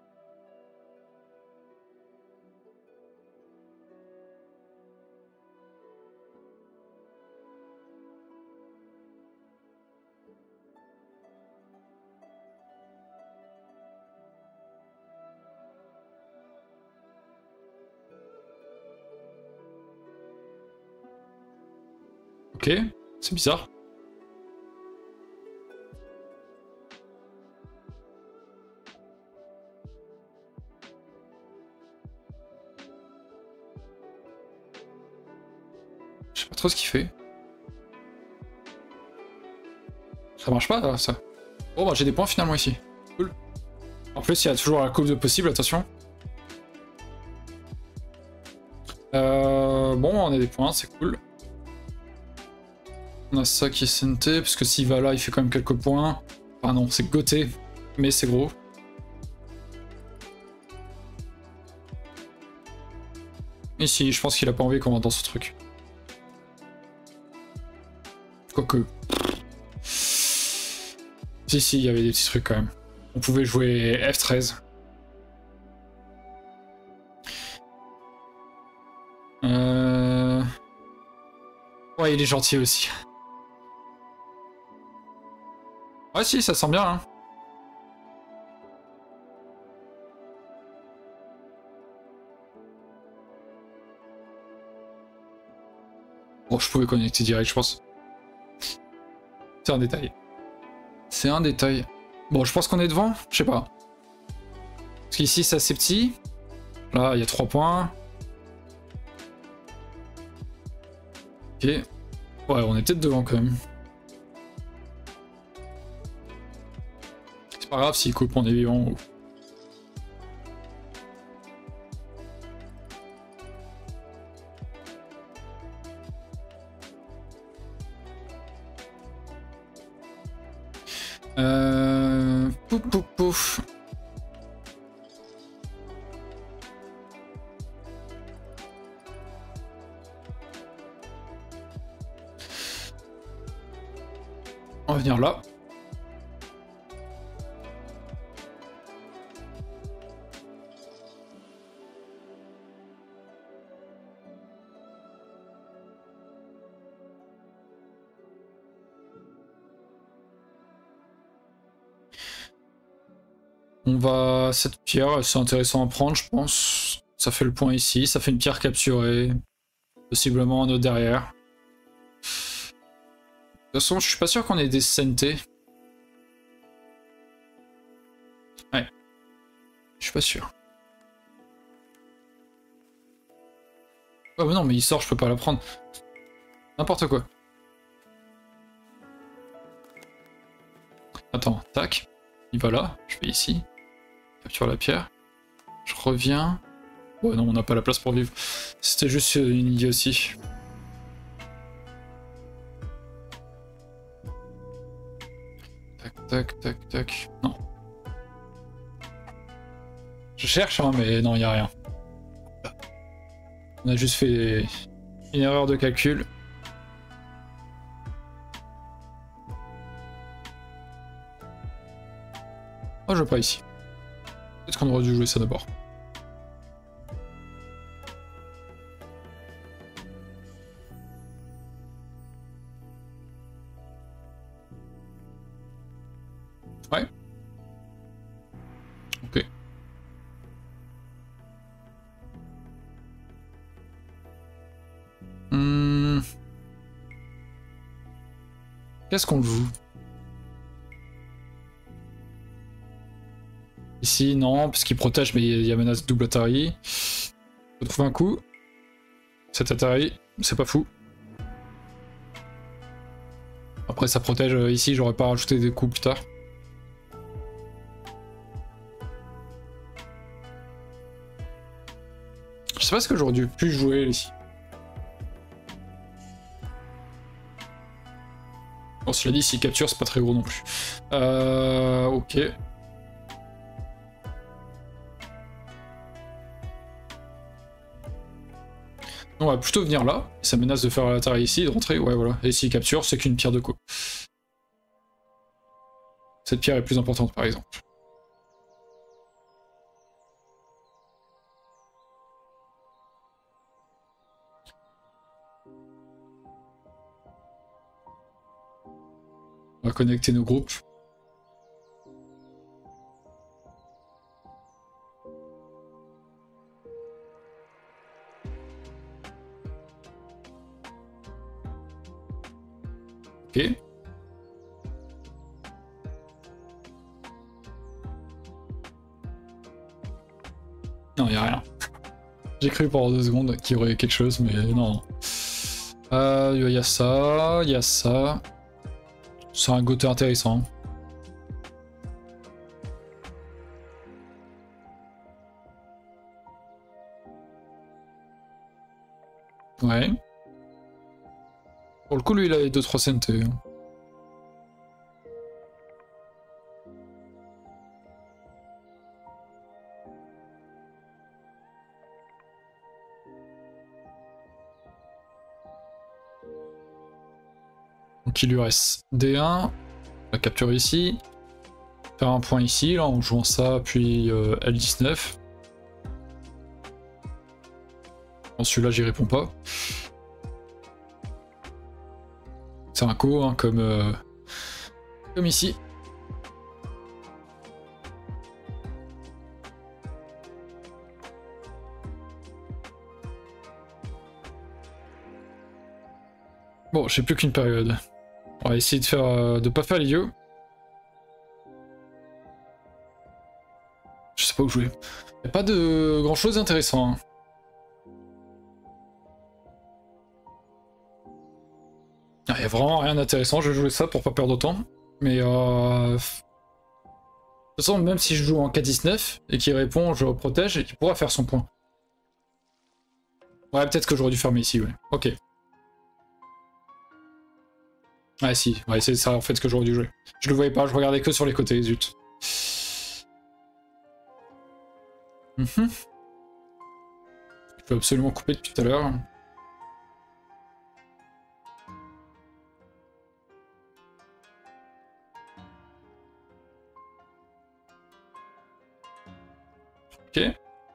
S1: Ok, c'est bizarre. Je sais pas trop ce qu'il fait. Ça marche pas, ça. Bon bah j'ai des points finalement ici. Cool. En plus il y a toujours la coupe de possible, attention. Euh, bon on a des points, c'est cool. On a ça qui est C N T, parce que s'il va là il fait quand même quelques points. Enfin non, c'est goté, mais c'est gros. Ici, je pense qu'il a pas envie qu'on rentre dans ce truc. Quoique. Si, si, il y avait des petits trucs quand même. On pouvait jouer F treize. Euh... Ouais, il est gentil aussi. Ouais, si, ça sent bien, hein. Bon, je pouvais connecter direct, je pense. C'est un détail. C'est un détail. Bon, je pense qu'on est devant, je sais pas. Parce qu'ici, c'est assez petit. Là, il y a trois points. Ok. Ouais, on est peut-être devant quand même. C'est pas grave s'il coupe, on est vivant. Euh... Pouf pouf pouf. On va venir là. On va... Cette pierre, c'est intéressant à prendre, je pense. Ça fait le point ici, ça fait une pierre capturée. Possiblement un autre derrière. De toute façon, je suis pas sûr qu'on ait des C N T. Ouais. Je suis pas sûr. Oh mais non, mais il sort, je peux pas la prendre. N'importe quoi. Attends, tac. Il va là, je vais ici. Capture la pierre. Je reviens. Ouais, non, on n'a pas la place pour vivre. C'était juste une idée aussi. Tac, tac, tac, tac. Non. Je cherche, hein, mais non, il n'y a rien. On a juste fait une erreur de calcul. Oh, je veux pas ici. Peut-être qu'on aurait dû jouer ça d'abord. Ouais. Ok. Hmm. Qu'est-ce qu'on joue? Ici, non, parce qu'il protège, mais il y a menace double Atari. Faut trouver un coup. Cet Atari, c'est pas fou. Après, ça protège ici, j'aurais pas rajouté des coups plus tard. Je sais pas ce que j'aurais dû plus jouer ici. Bon, cela dit, s'il capture, c'est pas très gros non plus. Euh, ok. On va plutôt venir là. Ça menace de faire l'Atari ici, de rentrer. Ouais, voilà. Et s'il capture, c'est qu'une pierre de coup. Cette pierre est plus importante, par exemple. On va connecter nos groupes. Ok. Non, il n'y a rien. J'ai cru pendant deux secondes qu'il y aurait quelque chose, mais non. Il euh, y a ça, il y a ça. C'est un côté intéressant. Ouais. Pour le coup, lui, il a deux trois C N T. Donc il lui reste D un, on va capturer ici, faire un point ici, là en jouant ça, puis euh, L dix-neuf. Bon, celui-là j'y réponds pas. C'est un co, hein, comme, euh, comme ici. Bon, j'ai plus qu'une période. On va essayer de faire, euh, de pas faire l'idiot. Je sais pas où jouer. Y a pas de grand chose d'intéressant. Hein. Ah, y a vraiment rien d'intéressant. Je vais jouer ça pour pas perdre autant. Mais euh... de toute façon, même si je joue en K dix-neuf et qu'il répond, je protège, il pourra faire son point. Ouais, peut-être que j'aurais dû fermer ici, ouais. Ok. Ah si, ouais, c'est ça en fait ce que j'aurais dû jouer. Je le voyais pas, je regardais que sur les côtés, zut. Mm-hmm. Je peux absolument couper depuis tout à l'heure. Ok.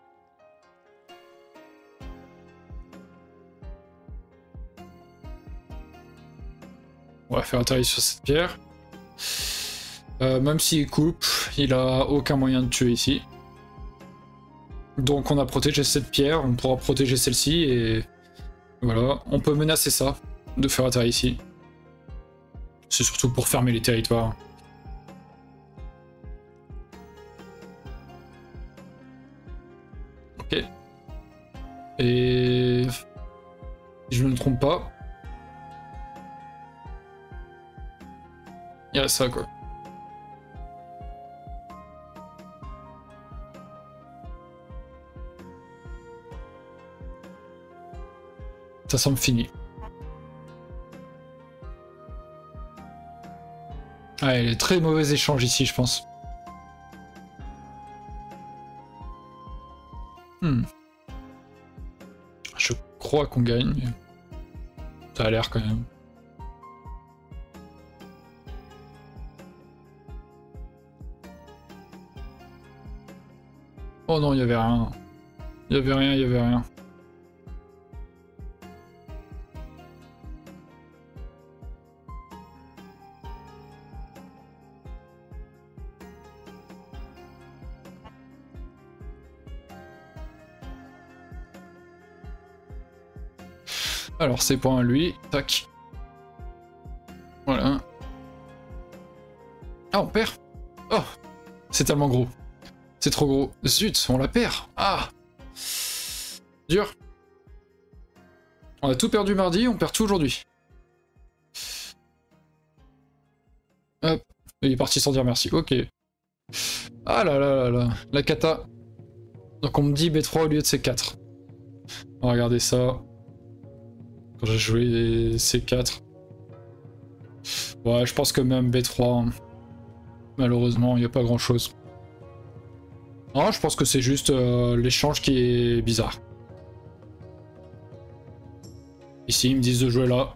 S1: On va faire atterrir sur cette pierre. Euh, même s'il coupe, il a aucun moyen de tuer ici. Donc on a protégé cette pierre, on pourra protéger celle-ci et voilà. On peut menacer ça, de faire atterrir ici. C'est surtout pour fermer les territoires. Ok. Et si je ne me trompe pas, il y a ça quoi. Ça semble fini. Ah, il y a très mauvais échange ici, je pense. Hmm. Je crois qu'on gagne, mais ça a l'air quand même. Oh non, il y avait rien. Il y avait rien, il y avait rien. Alors c'est points à lui, tac. Voilà. Ah, on perd. Oh, c'est tellement gros. C'est trop gros. Zut, on la perd. Ah, dur. On a tout perdu mardi, on perd tout aujourd'hui. Hop, il est parti sans dire merci. Ok. Ah là là là là, la cata. Donc on me dit B trois au lieu de C quatre. On va regarder ça. Quand j'ai joué C quatre. Ouais, je pense que même B trois, hein. Malheureusement, il n'y a pas grand chose. Non, je pense que c'est juste euh, l'échange qui est bizarre. Ici, ils me disent de jouer là.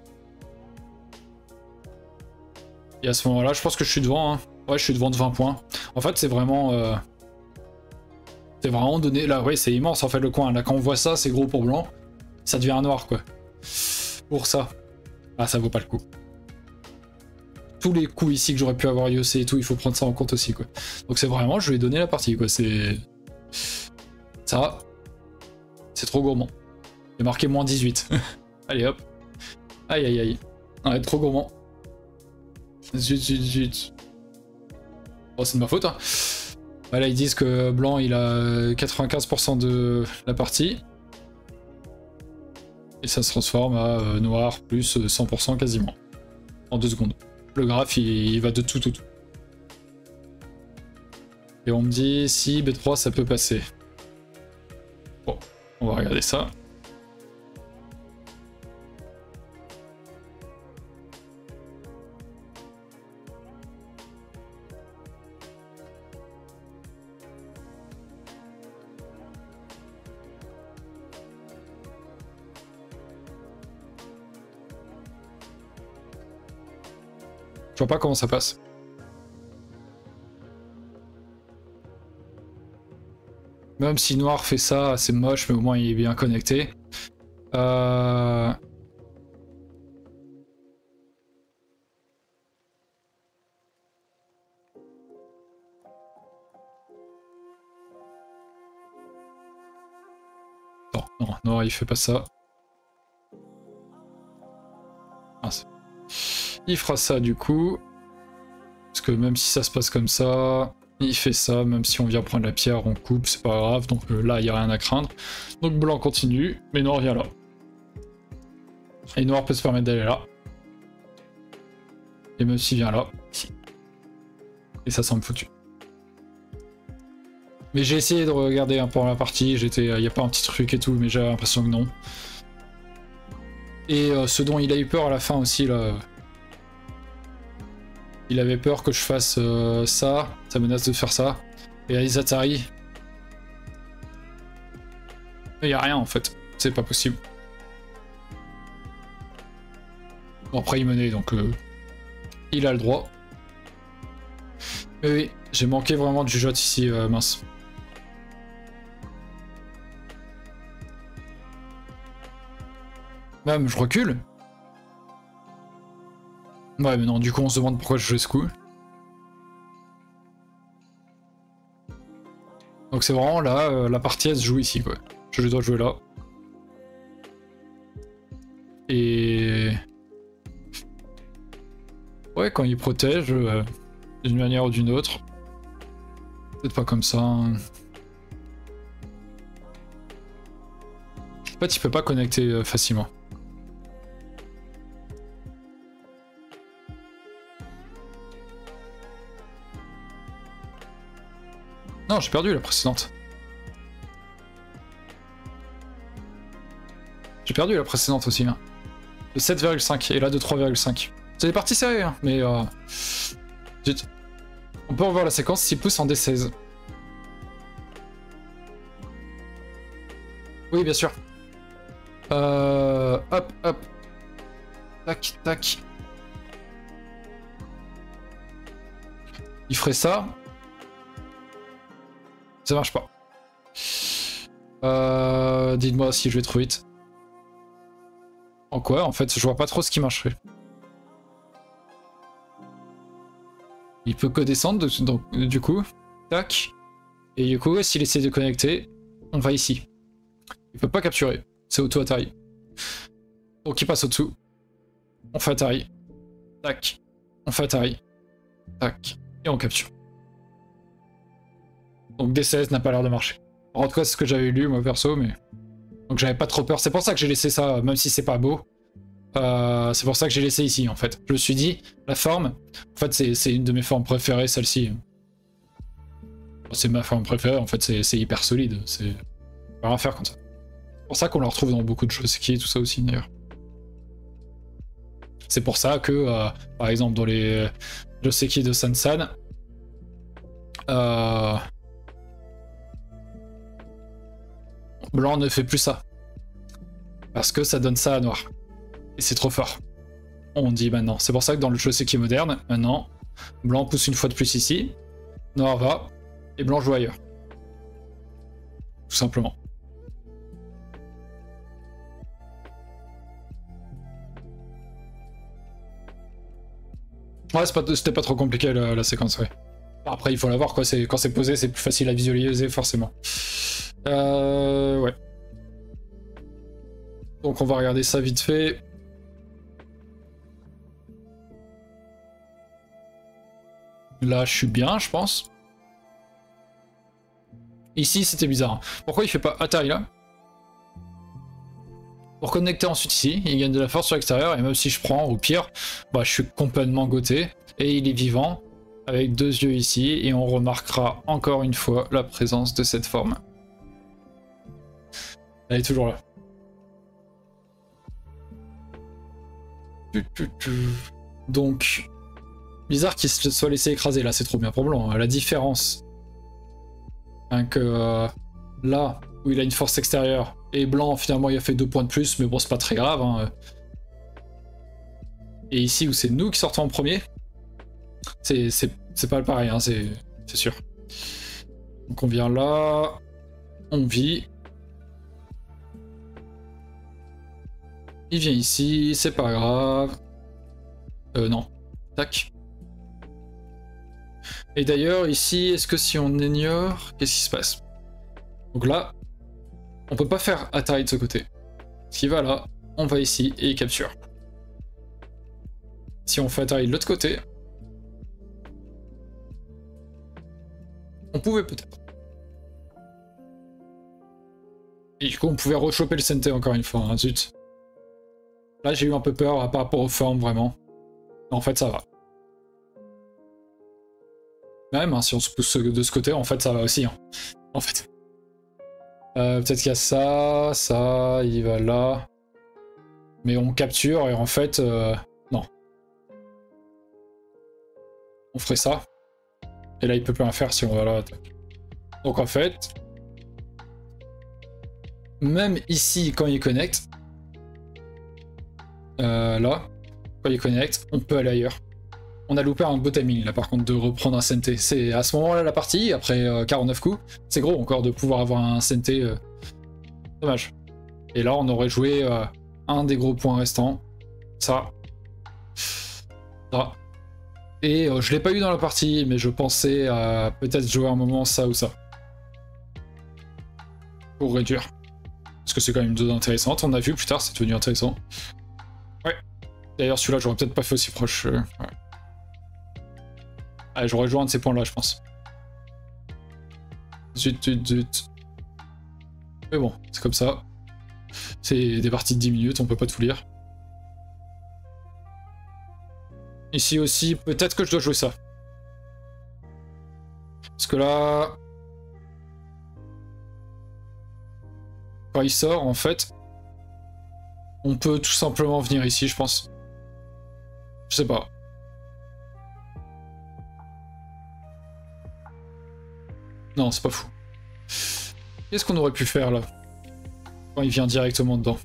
S1: Et à ce moment-là, je pense que je suis devant. Hein. Ouais, je suis devant de vingt points. En fait, c'est vraiment... Euh... C'est vraiment donné... Là, oui, c'est immense, en fait, le coin. Là, quand on voit ça, c'est gros pour blanc. Ça devient un noir, quoi. Pour ça. Ah, ça vaut pas le coup. Tous les coups ici que j'aurais pu avoir I O C et tout, il faut prendre ça en compte aussi, quoi. Donc c'est vraiment, je lui ai donné la partie, quoi. C'est... Ça... C'est trop gourmand. J'ai marqué moins dix-huit. Allez, hop. Aïe, aïe, aïe. Ouais, trop gourmand. Zut, zut, zut. Oh, c'est de ma faute, hein. Voilà, ils disent que blanc, il a quatre-vingt-quinze pour cent de la partie. Et ça se transforme à euh, noir plus cent pour cent quasiment. En deux secondes. Le graphe, il, il va de tout, tout, tout. Et on me dit, si B trois, ça peut passer. Bon, on va regarder ça. Je vois pas comment ça passe. Même si noir fait ça, c'est moche, mais au moins il est bien connecté. Euh... Non, non, noir il fait pas ça. Mince. Il fera ça du coup. Parce que même si ça se passe comme ça, il fait ça, même si on vient prendre la pierre, on coupe, c'est pas grave. Donc euh, là, il n'y a rien à craindre. Donc blanc continue, mais noir vient là. Et noir peut se permettre d'aller là. Et même s'il vient là. Et ça semble foutu. Mais j'ai essayé de regarder un peu la partie, j'étais, il n'y a pas un petit truc et tout, mais j'ai l'impression que non. Et euh, ce dont il a eu peur à la fin aussi, là... Il avait peur que je fasse euh, ça, ça menace de faire ça. Et Aizatari, il n'y a rien en fait, c'est pas possible. Bon, après il menait donc euh, il a le droit. Mais oui, j'ai manqué vraiment de jugeote ici, euh, mince. Même je recule. Ouais, mais non, du coup, on se demande pourquoi je jouais ce coup. Donc c'est vraiment là, euh, la partie elle se joue ici, quoi. Je dois jouer là. Et... Ouais, quand il protège, euh, d'une manière ou d'une autre. Peut-être pas comme ça. Hein. En fait, il peut pas connecter euh, facilement. Non, j'ai perdu la précédente. J'ai perdu la précédente aussi. Hein. De sept virgule cinq et là de trois virgule cinq. C'est des parties serrées, hein, mais... Euh... On peut revoir la séquence six pouces en D seize. Oui, bien sûr. Euh... Hop, hop. Tac, tac. Il ferait ça. Ça marche pas. Euh... Dites-moi si je vais trop vite. En quoi? En fait, je vois pas trop ce qui marcherait. Il peut que descendre, donc du coup, tac. Et du coup, s'il essaie de connecter, on va ici. Il peut pas capturer, c'est auto-Atari. Donc il passe au-dessous. On fait Atari. Tac. On fait Atari. Tac. Et on capture. Donc D seize n'a pas l'air de marcher. En tout cas, c'est ce que j'avais lu, moi, perso, mais... Donc j'avais pas trop peur. C'est pour ça que j'ai laissé ça, même si c'est pas beau. Euh, c'est pour ça que j'ai laissé ici, en fait. Je me suis dit, la forme... En fait, c'est une de mes formes préférées, celle-ci. C'est ma forme préférée, en fait, c'est hyper solide. C'est... Pas rien faire comme ça. C'est pour ça qu'on la retrouve dans beaucoup de choses qui est tout ça aussi, d'ailleurs. C'est pour ça que, euh, par exemple, dans les Joseki de Sansan, euh... blanc ne fait plus ça. Parce que ça donne ça à noir. Et c'est trop fort. On dit maintenant. C'est pour ça que dans le Joseki moderne, maintenant, blanc pousse une fois de plus ici, noir va, et blanc joue ailleurs. Tout simplement. Ouais, c'était pas, pas trop compliqué la, la séquence, ouais. Après, il faut la voir, quoi. Quand c'est posé, c'est plus facile à visualiser, forcément. Euh... Ouais. Donc on va regarder ça vite fait. Là, je suis bien, je pense. Ici, c'était bizarre. Pourquoi il fait pas Atari là? Pour connecter ensuite ici, il gagne de la force sur l'extérieur, et même si je prends, au pire, bah, je suis complètement goté, et il est vivant, avec deux yeux ici, et on remarquera encore une fois la présence de cette forme. Elle est toujours là. Donc, bizarre qu'il se soit laissé écraser, là c'est trop bien pour blanc. La différence, hein, que euh, là, où il a une force extérieure, et blanc, finalement, il a fait deux points de plus, mais bon, c'est pas très grave. Hein. Et ici, où c'est nous qui sortons en premier, c'est pas le pareil, hein, c'est sûr. Donc on vient là, on vit. Il vient ici, c'est pas grave. Euh, non. Tac. Et d'ailleurs, ici, est-ce que si on ignore, qu'est-ce qui se passe? Donc là, on peut pas faire Atari de ce côté. S'il va là, on va ici et il capture. Si on fait Atari de l'autre côté, on pouvait peut-être. Et du coup, on pouvait rechoper le Sente encore une fois, hein, zut. Là, j'ai eu un peu peur par rapport aux formes, vraiment. En fait, ça va. Même, hein, si on se pousse de ce côté, en fait, ça va aussi. Hein. En fait. Euh, Peut-être qu'il y a ça, ça, il va là. Mais on capture et en fait, euh, non. On ferait ça. Et là, il peut plus rien faire si on va là. Donc en fait, même ici, quand il connecte, euh, là, quand il connecte, on peut aller ailleurs. On a loupé un beau timing là par contre de reprendre un Sente. C'est à ce moment-là la partie, après euh, quarante-neuf coups, c'est gros encore de pouvoir avoir un Sente. Euh... Dommage. Et là on aurait joué euh, un des gros points restants. Ça. Ça. Et euh, je l'ai pas eu dans la partie, mais je pensais à peut-être jouer un moment ça ou ça. Pour réduire. Parce que c'est quand même une zone intéressante, on a vu plus tard, c'est devenu intéressant. Ouais. D'ailleurs celui-là j'aurais peut-être pas fait aussi proche. Euh... Ouais. Allez, j'aurais joué un de ces points-là, je pense. Zut, zut, zut. Mais bon, c'est comme ça. C'est des parties de dix minutes, on peut pas tout lire. Ici aussi, peut-être que je dois jouer ça. Parce que là... Quand il sort, en fait... On peut tout simplement venir ici, je pense. Je sais pas. Non, c'est pas fou. Qu'est-ce qu'on aurait pu faire là? Quand il vient directement dedans.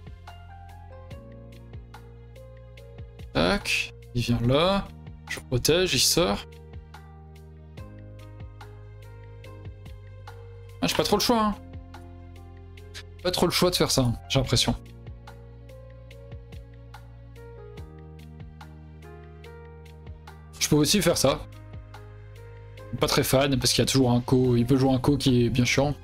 S1: Tac, il vient là. Je protège, il sort. Ah, j'ai pas trop le choix. Hein. Pas trop le choix de faire ça, hein, j'ai l'impression. Je peux aussi faire ça. Pas très fan parce qu'il y a toujours un co. Il peut jouer un co qui est bien chiant.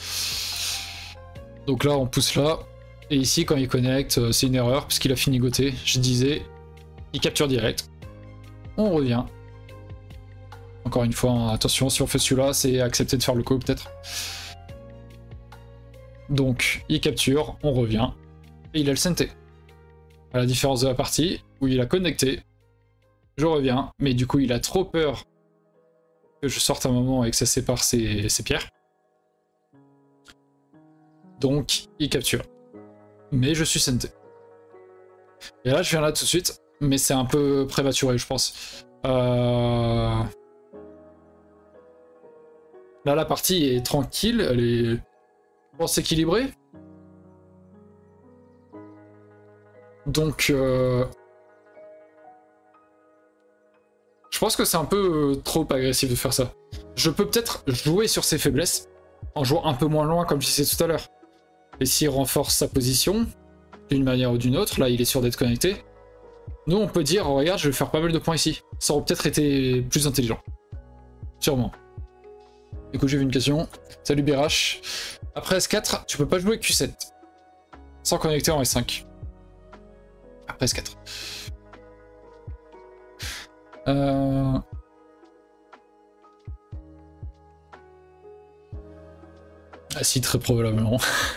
S1: Donc là, on pousse là. Et ici, quand il connecte, c'est une erreur puisqu'il a fini goté. Je disais, il capture direct. On revient. Encore une fois, hein, attention, si on fait celui-là, c'est accepter de faire le co peut-être. Donc, il capture, on revient. Et il a le C N T. À la différence de la partie où il a connecté. Je reviens, mais du coup, il a trop peur que je sorte un moment et que ça sépare ses, ses pierres. Donc, il capture. Mais je suis C N T. Et là, je viens là tout de suite, mais c'est un peu prématuré, je pense. Euh... Là, la partie est tranquille, elle est, je pense, équilibrée. Donc, euh... je pense que c'est un peu euh, trop agressif de faire ça. Je peux peut-être jouer sur ses faiblesses, en jouant un peu moins loin, comme je disais tout à l'heure. Et s'il renforce sa position, d'une manière ou d'une autre, là, il est sûr d'être connecté. Nous, on peut dire, oh, regarde, je vais faire pas mal de points ici. Ça aurait peut-être été plus intelligent. Sûrement. Du coup, j'ai vu une question. Salut B R H. Après S quatre, tu peux pas jouer Q sept. Sans connecter en S cinq. Après S quatre. Euh... Ah si, très probablement.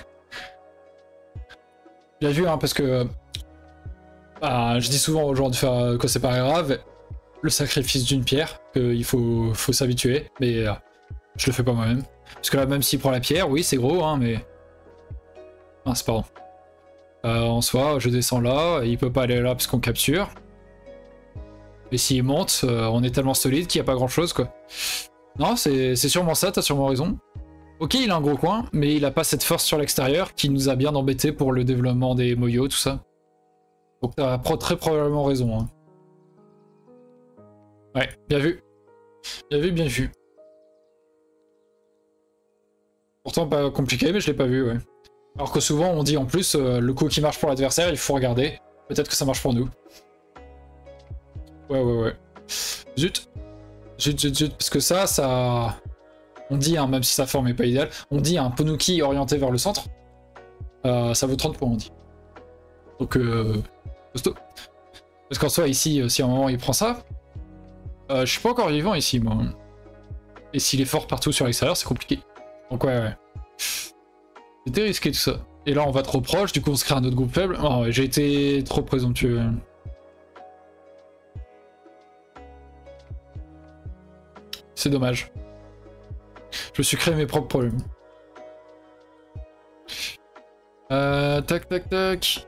S1: Bien vu, hein, parce que... Bah, je dis souvent aux gens de faire que c'est pas grave, le sacrifice d'une pierre, qu'il faut, faut s'habituer, mais euh, je le fais pas moi-même. Parce que là, même s'il prend la pierre, oui, c'est gros, hein, mais... Ah, c'est pas bon. Euh, en soi, je descends là, il peut pas aller là parce qu'on capture. Et s'il monte, euh, on est tellement solide qu'il n'y a pas grand-chose, quoi. Non, c'est sûrement ça, t'as sûrement raison. Ok, il a un gros coin, mais il a pas cette force sur l'extérieur qui nous a bien embêté pour le développement des moyos, tout ça. Donc t'as très probablement raison. Hein. Ouais, bien vu. Bien vu, bien vu. Pourtant pas compliqué, mais je l'ai pas vu, ouais. Alors que souvent on dit en plus, euh, le coup qui marche pour l'adversaire, il faut regarder. Peut-être que ça marche pour nous. Ouais, ouais, ouais. Zut. Zut, zut, zut. Parce que ça, ça... On dit, hein, même si sa forme est pas idéale, on dit un Ponuki orienté vers le centre. Euh, ça vaut trente points, on dit. Donc, euh... costaud. Parce qu'en soi, ici, si à un moment il prend ça, euh, je suis pas encore vivant ici, moi. Et s'il est fort partout sur l'extérieur, c'est compliqué. Donc ouais, ouais. C'était risqué tout ça. Et là, on va trop proche, du coup, on se crée un autre groupe faible. Oh, j'ai été trop présomptueux. C'est dommage. Je me suis créé mes propres problèmes. Euh, tac, tac, tac.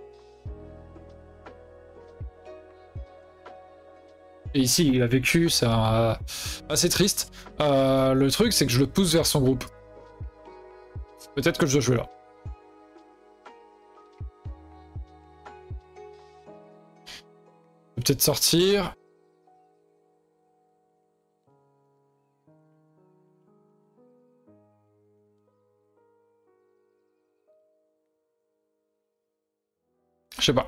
S1: Et ici, il a vécu, c'est euh, assez triste. Euh, le truc, c'est que je le pousse vers son groupe. Peut-être que je dois jouer là. Je peux peut-être sortir. Je sais pas.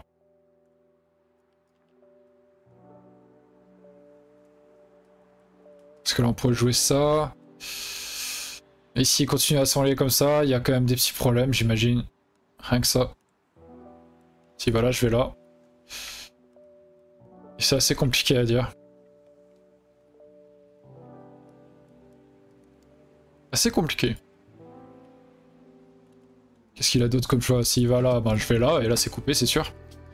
S1: Parce que là on pourrait jouer ça. Et s'il continue à s'enlever comme ça, il y a quand même des petits problèmes, j'imagine. Rien que ça. Si voilà, je vais là. C'est assez compliqué à dire. Assez compliqué. Qu'est-ce qu'il a d'autre comme choix? S'il va là, ben je vais là, et là c'est coupé, c'est sûr.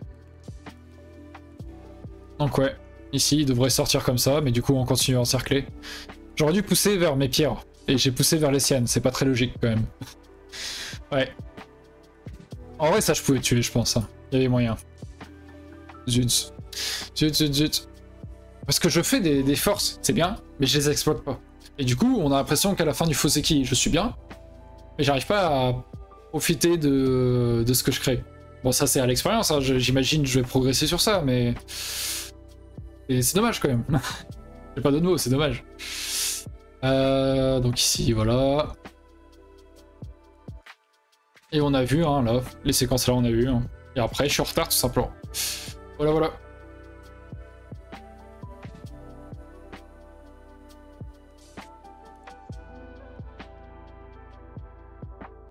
S1: Donc ouais, ici il devrait sortir comme ça, mais du coup on continue à encercler. J'aurais dû pousser vers mes pierres, et j'ai poussé vers les siennes, c'est pas très logique quand même. Ouais. En vrai ça je pouvais tuer, je pense. Hein. Il y avait moyen. Zut. Zut, zut, zut. Parce que je fais des, des forces, c'est bien, mais je les exploite pas. Et du coup, on a l'impression qu'à la fin du Foseki, je suis bien, mais j'arrive pas à profiter de, de ce que je crée. Bon, ça c'est à l'expérience, hein. J'imagine que je vais progresser sur ça, mais... Et c'est dommage quand même. J'ai pas de mots, c'est dommage. Euh, donc ici, voilà. Et on a vu, hein, là, les séquences là, on a vu. Hein. Et après, je suis en retard tout simplement. Voilà, voilà.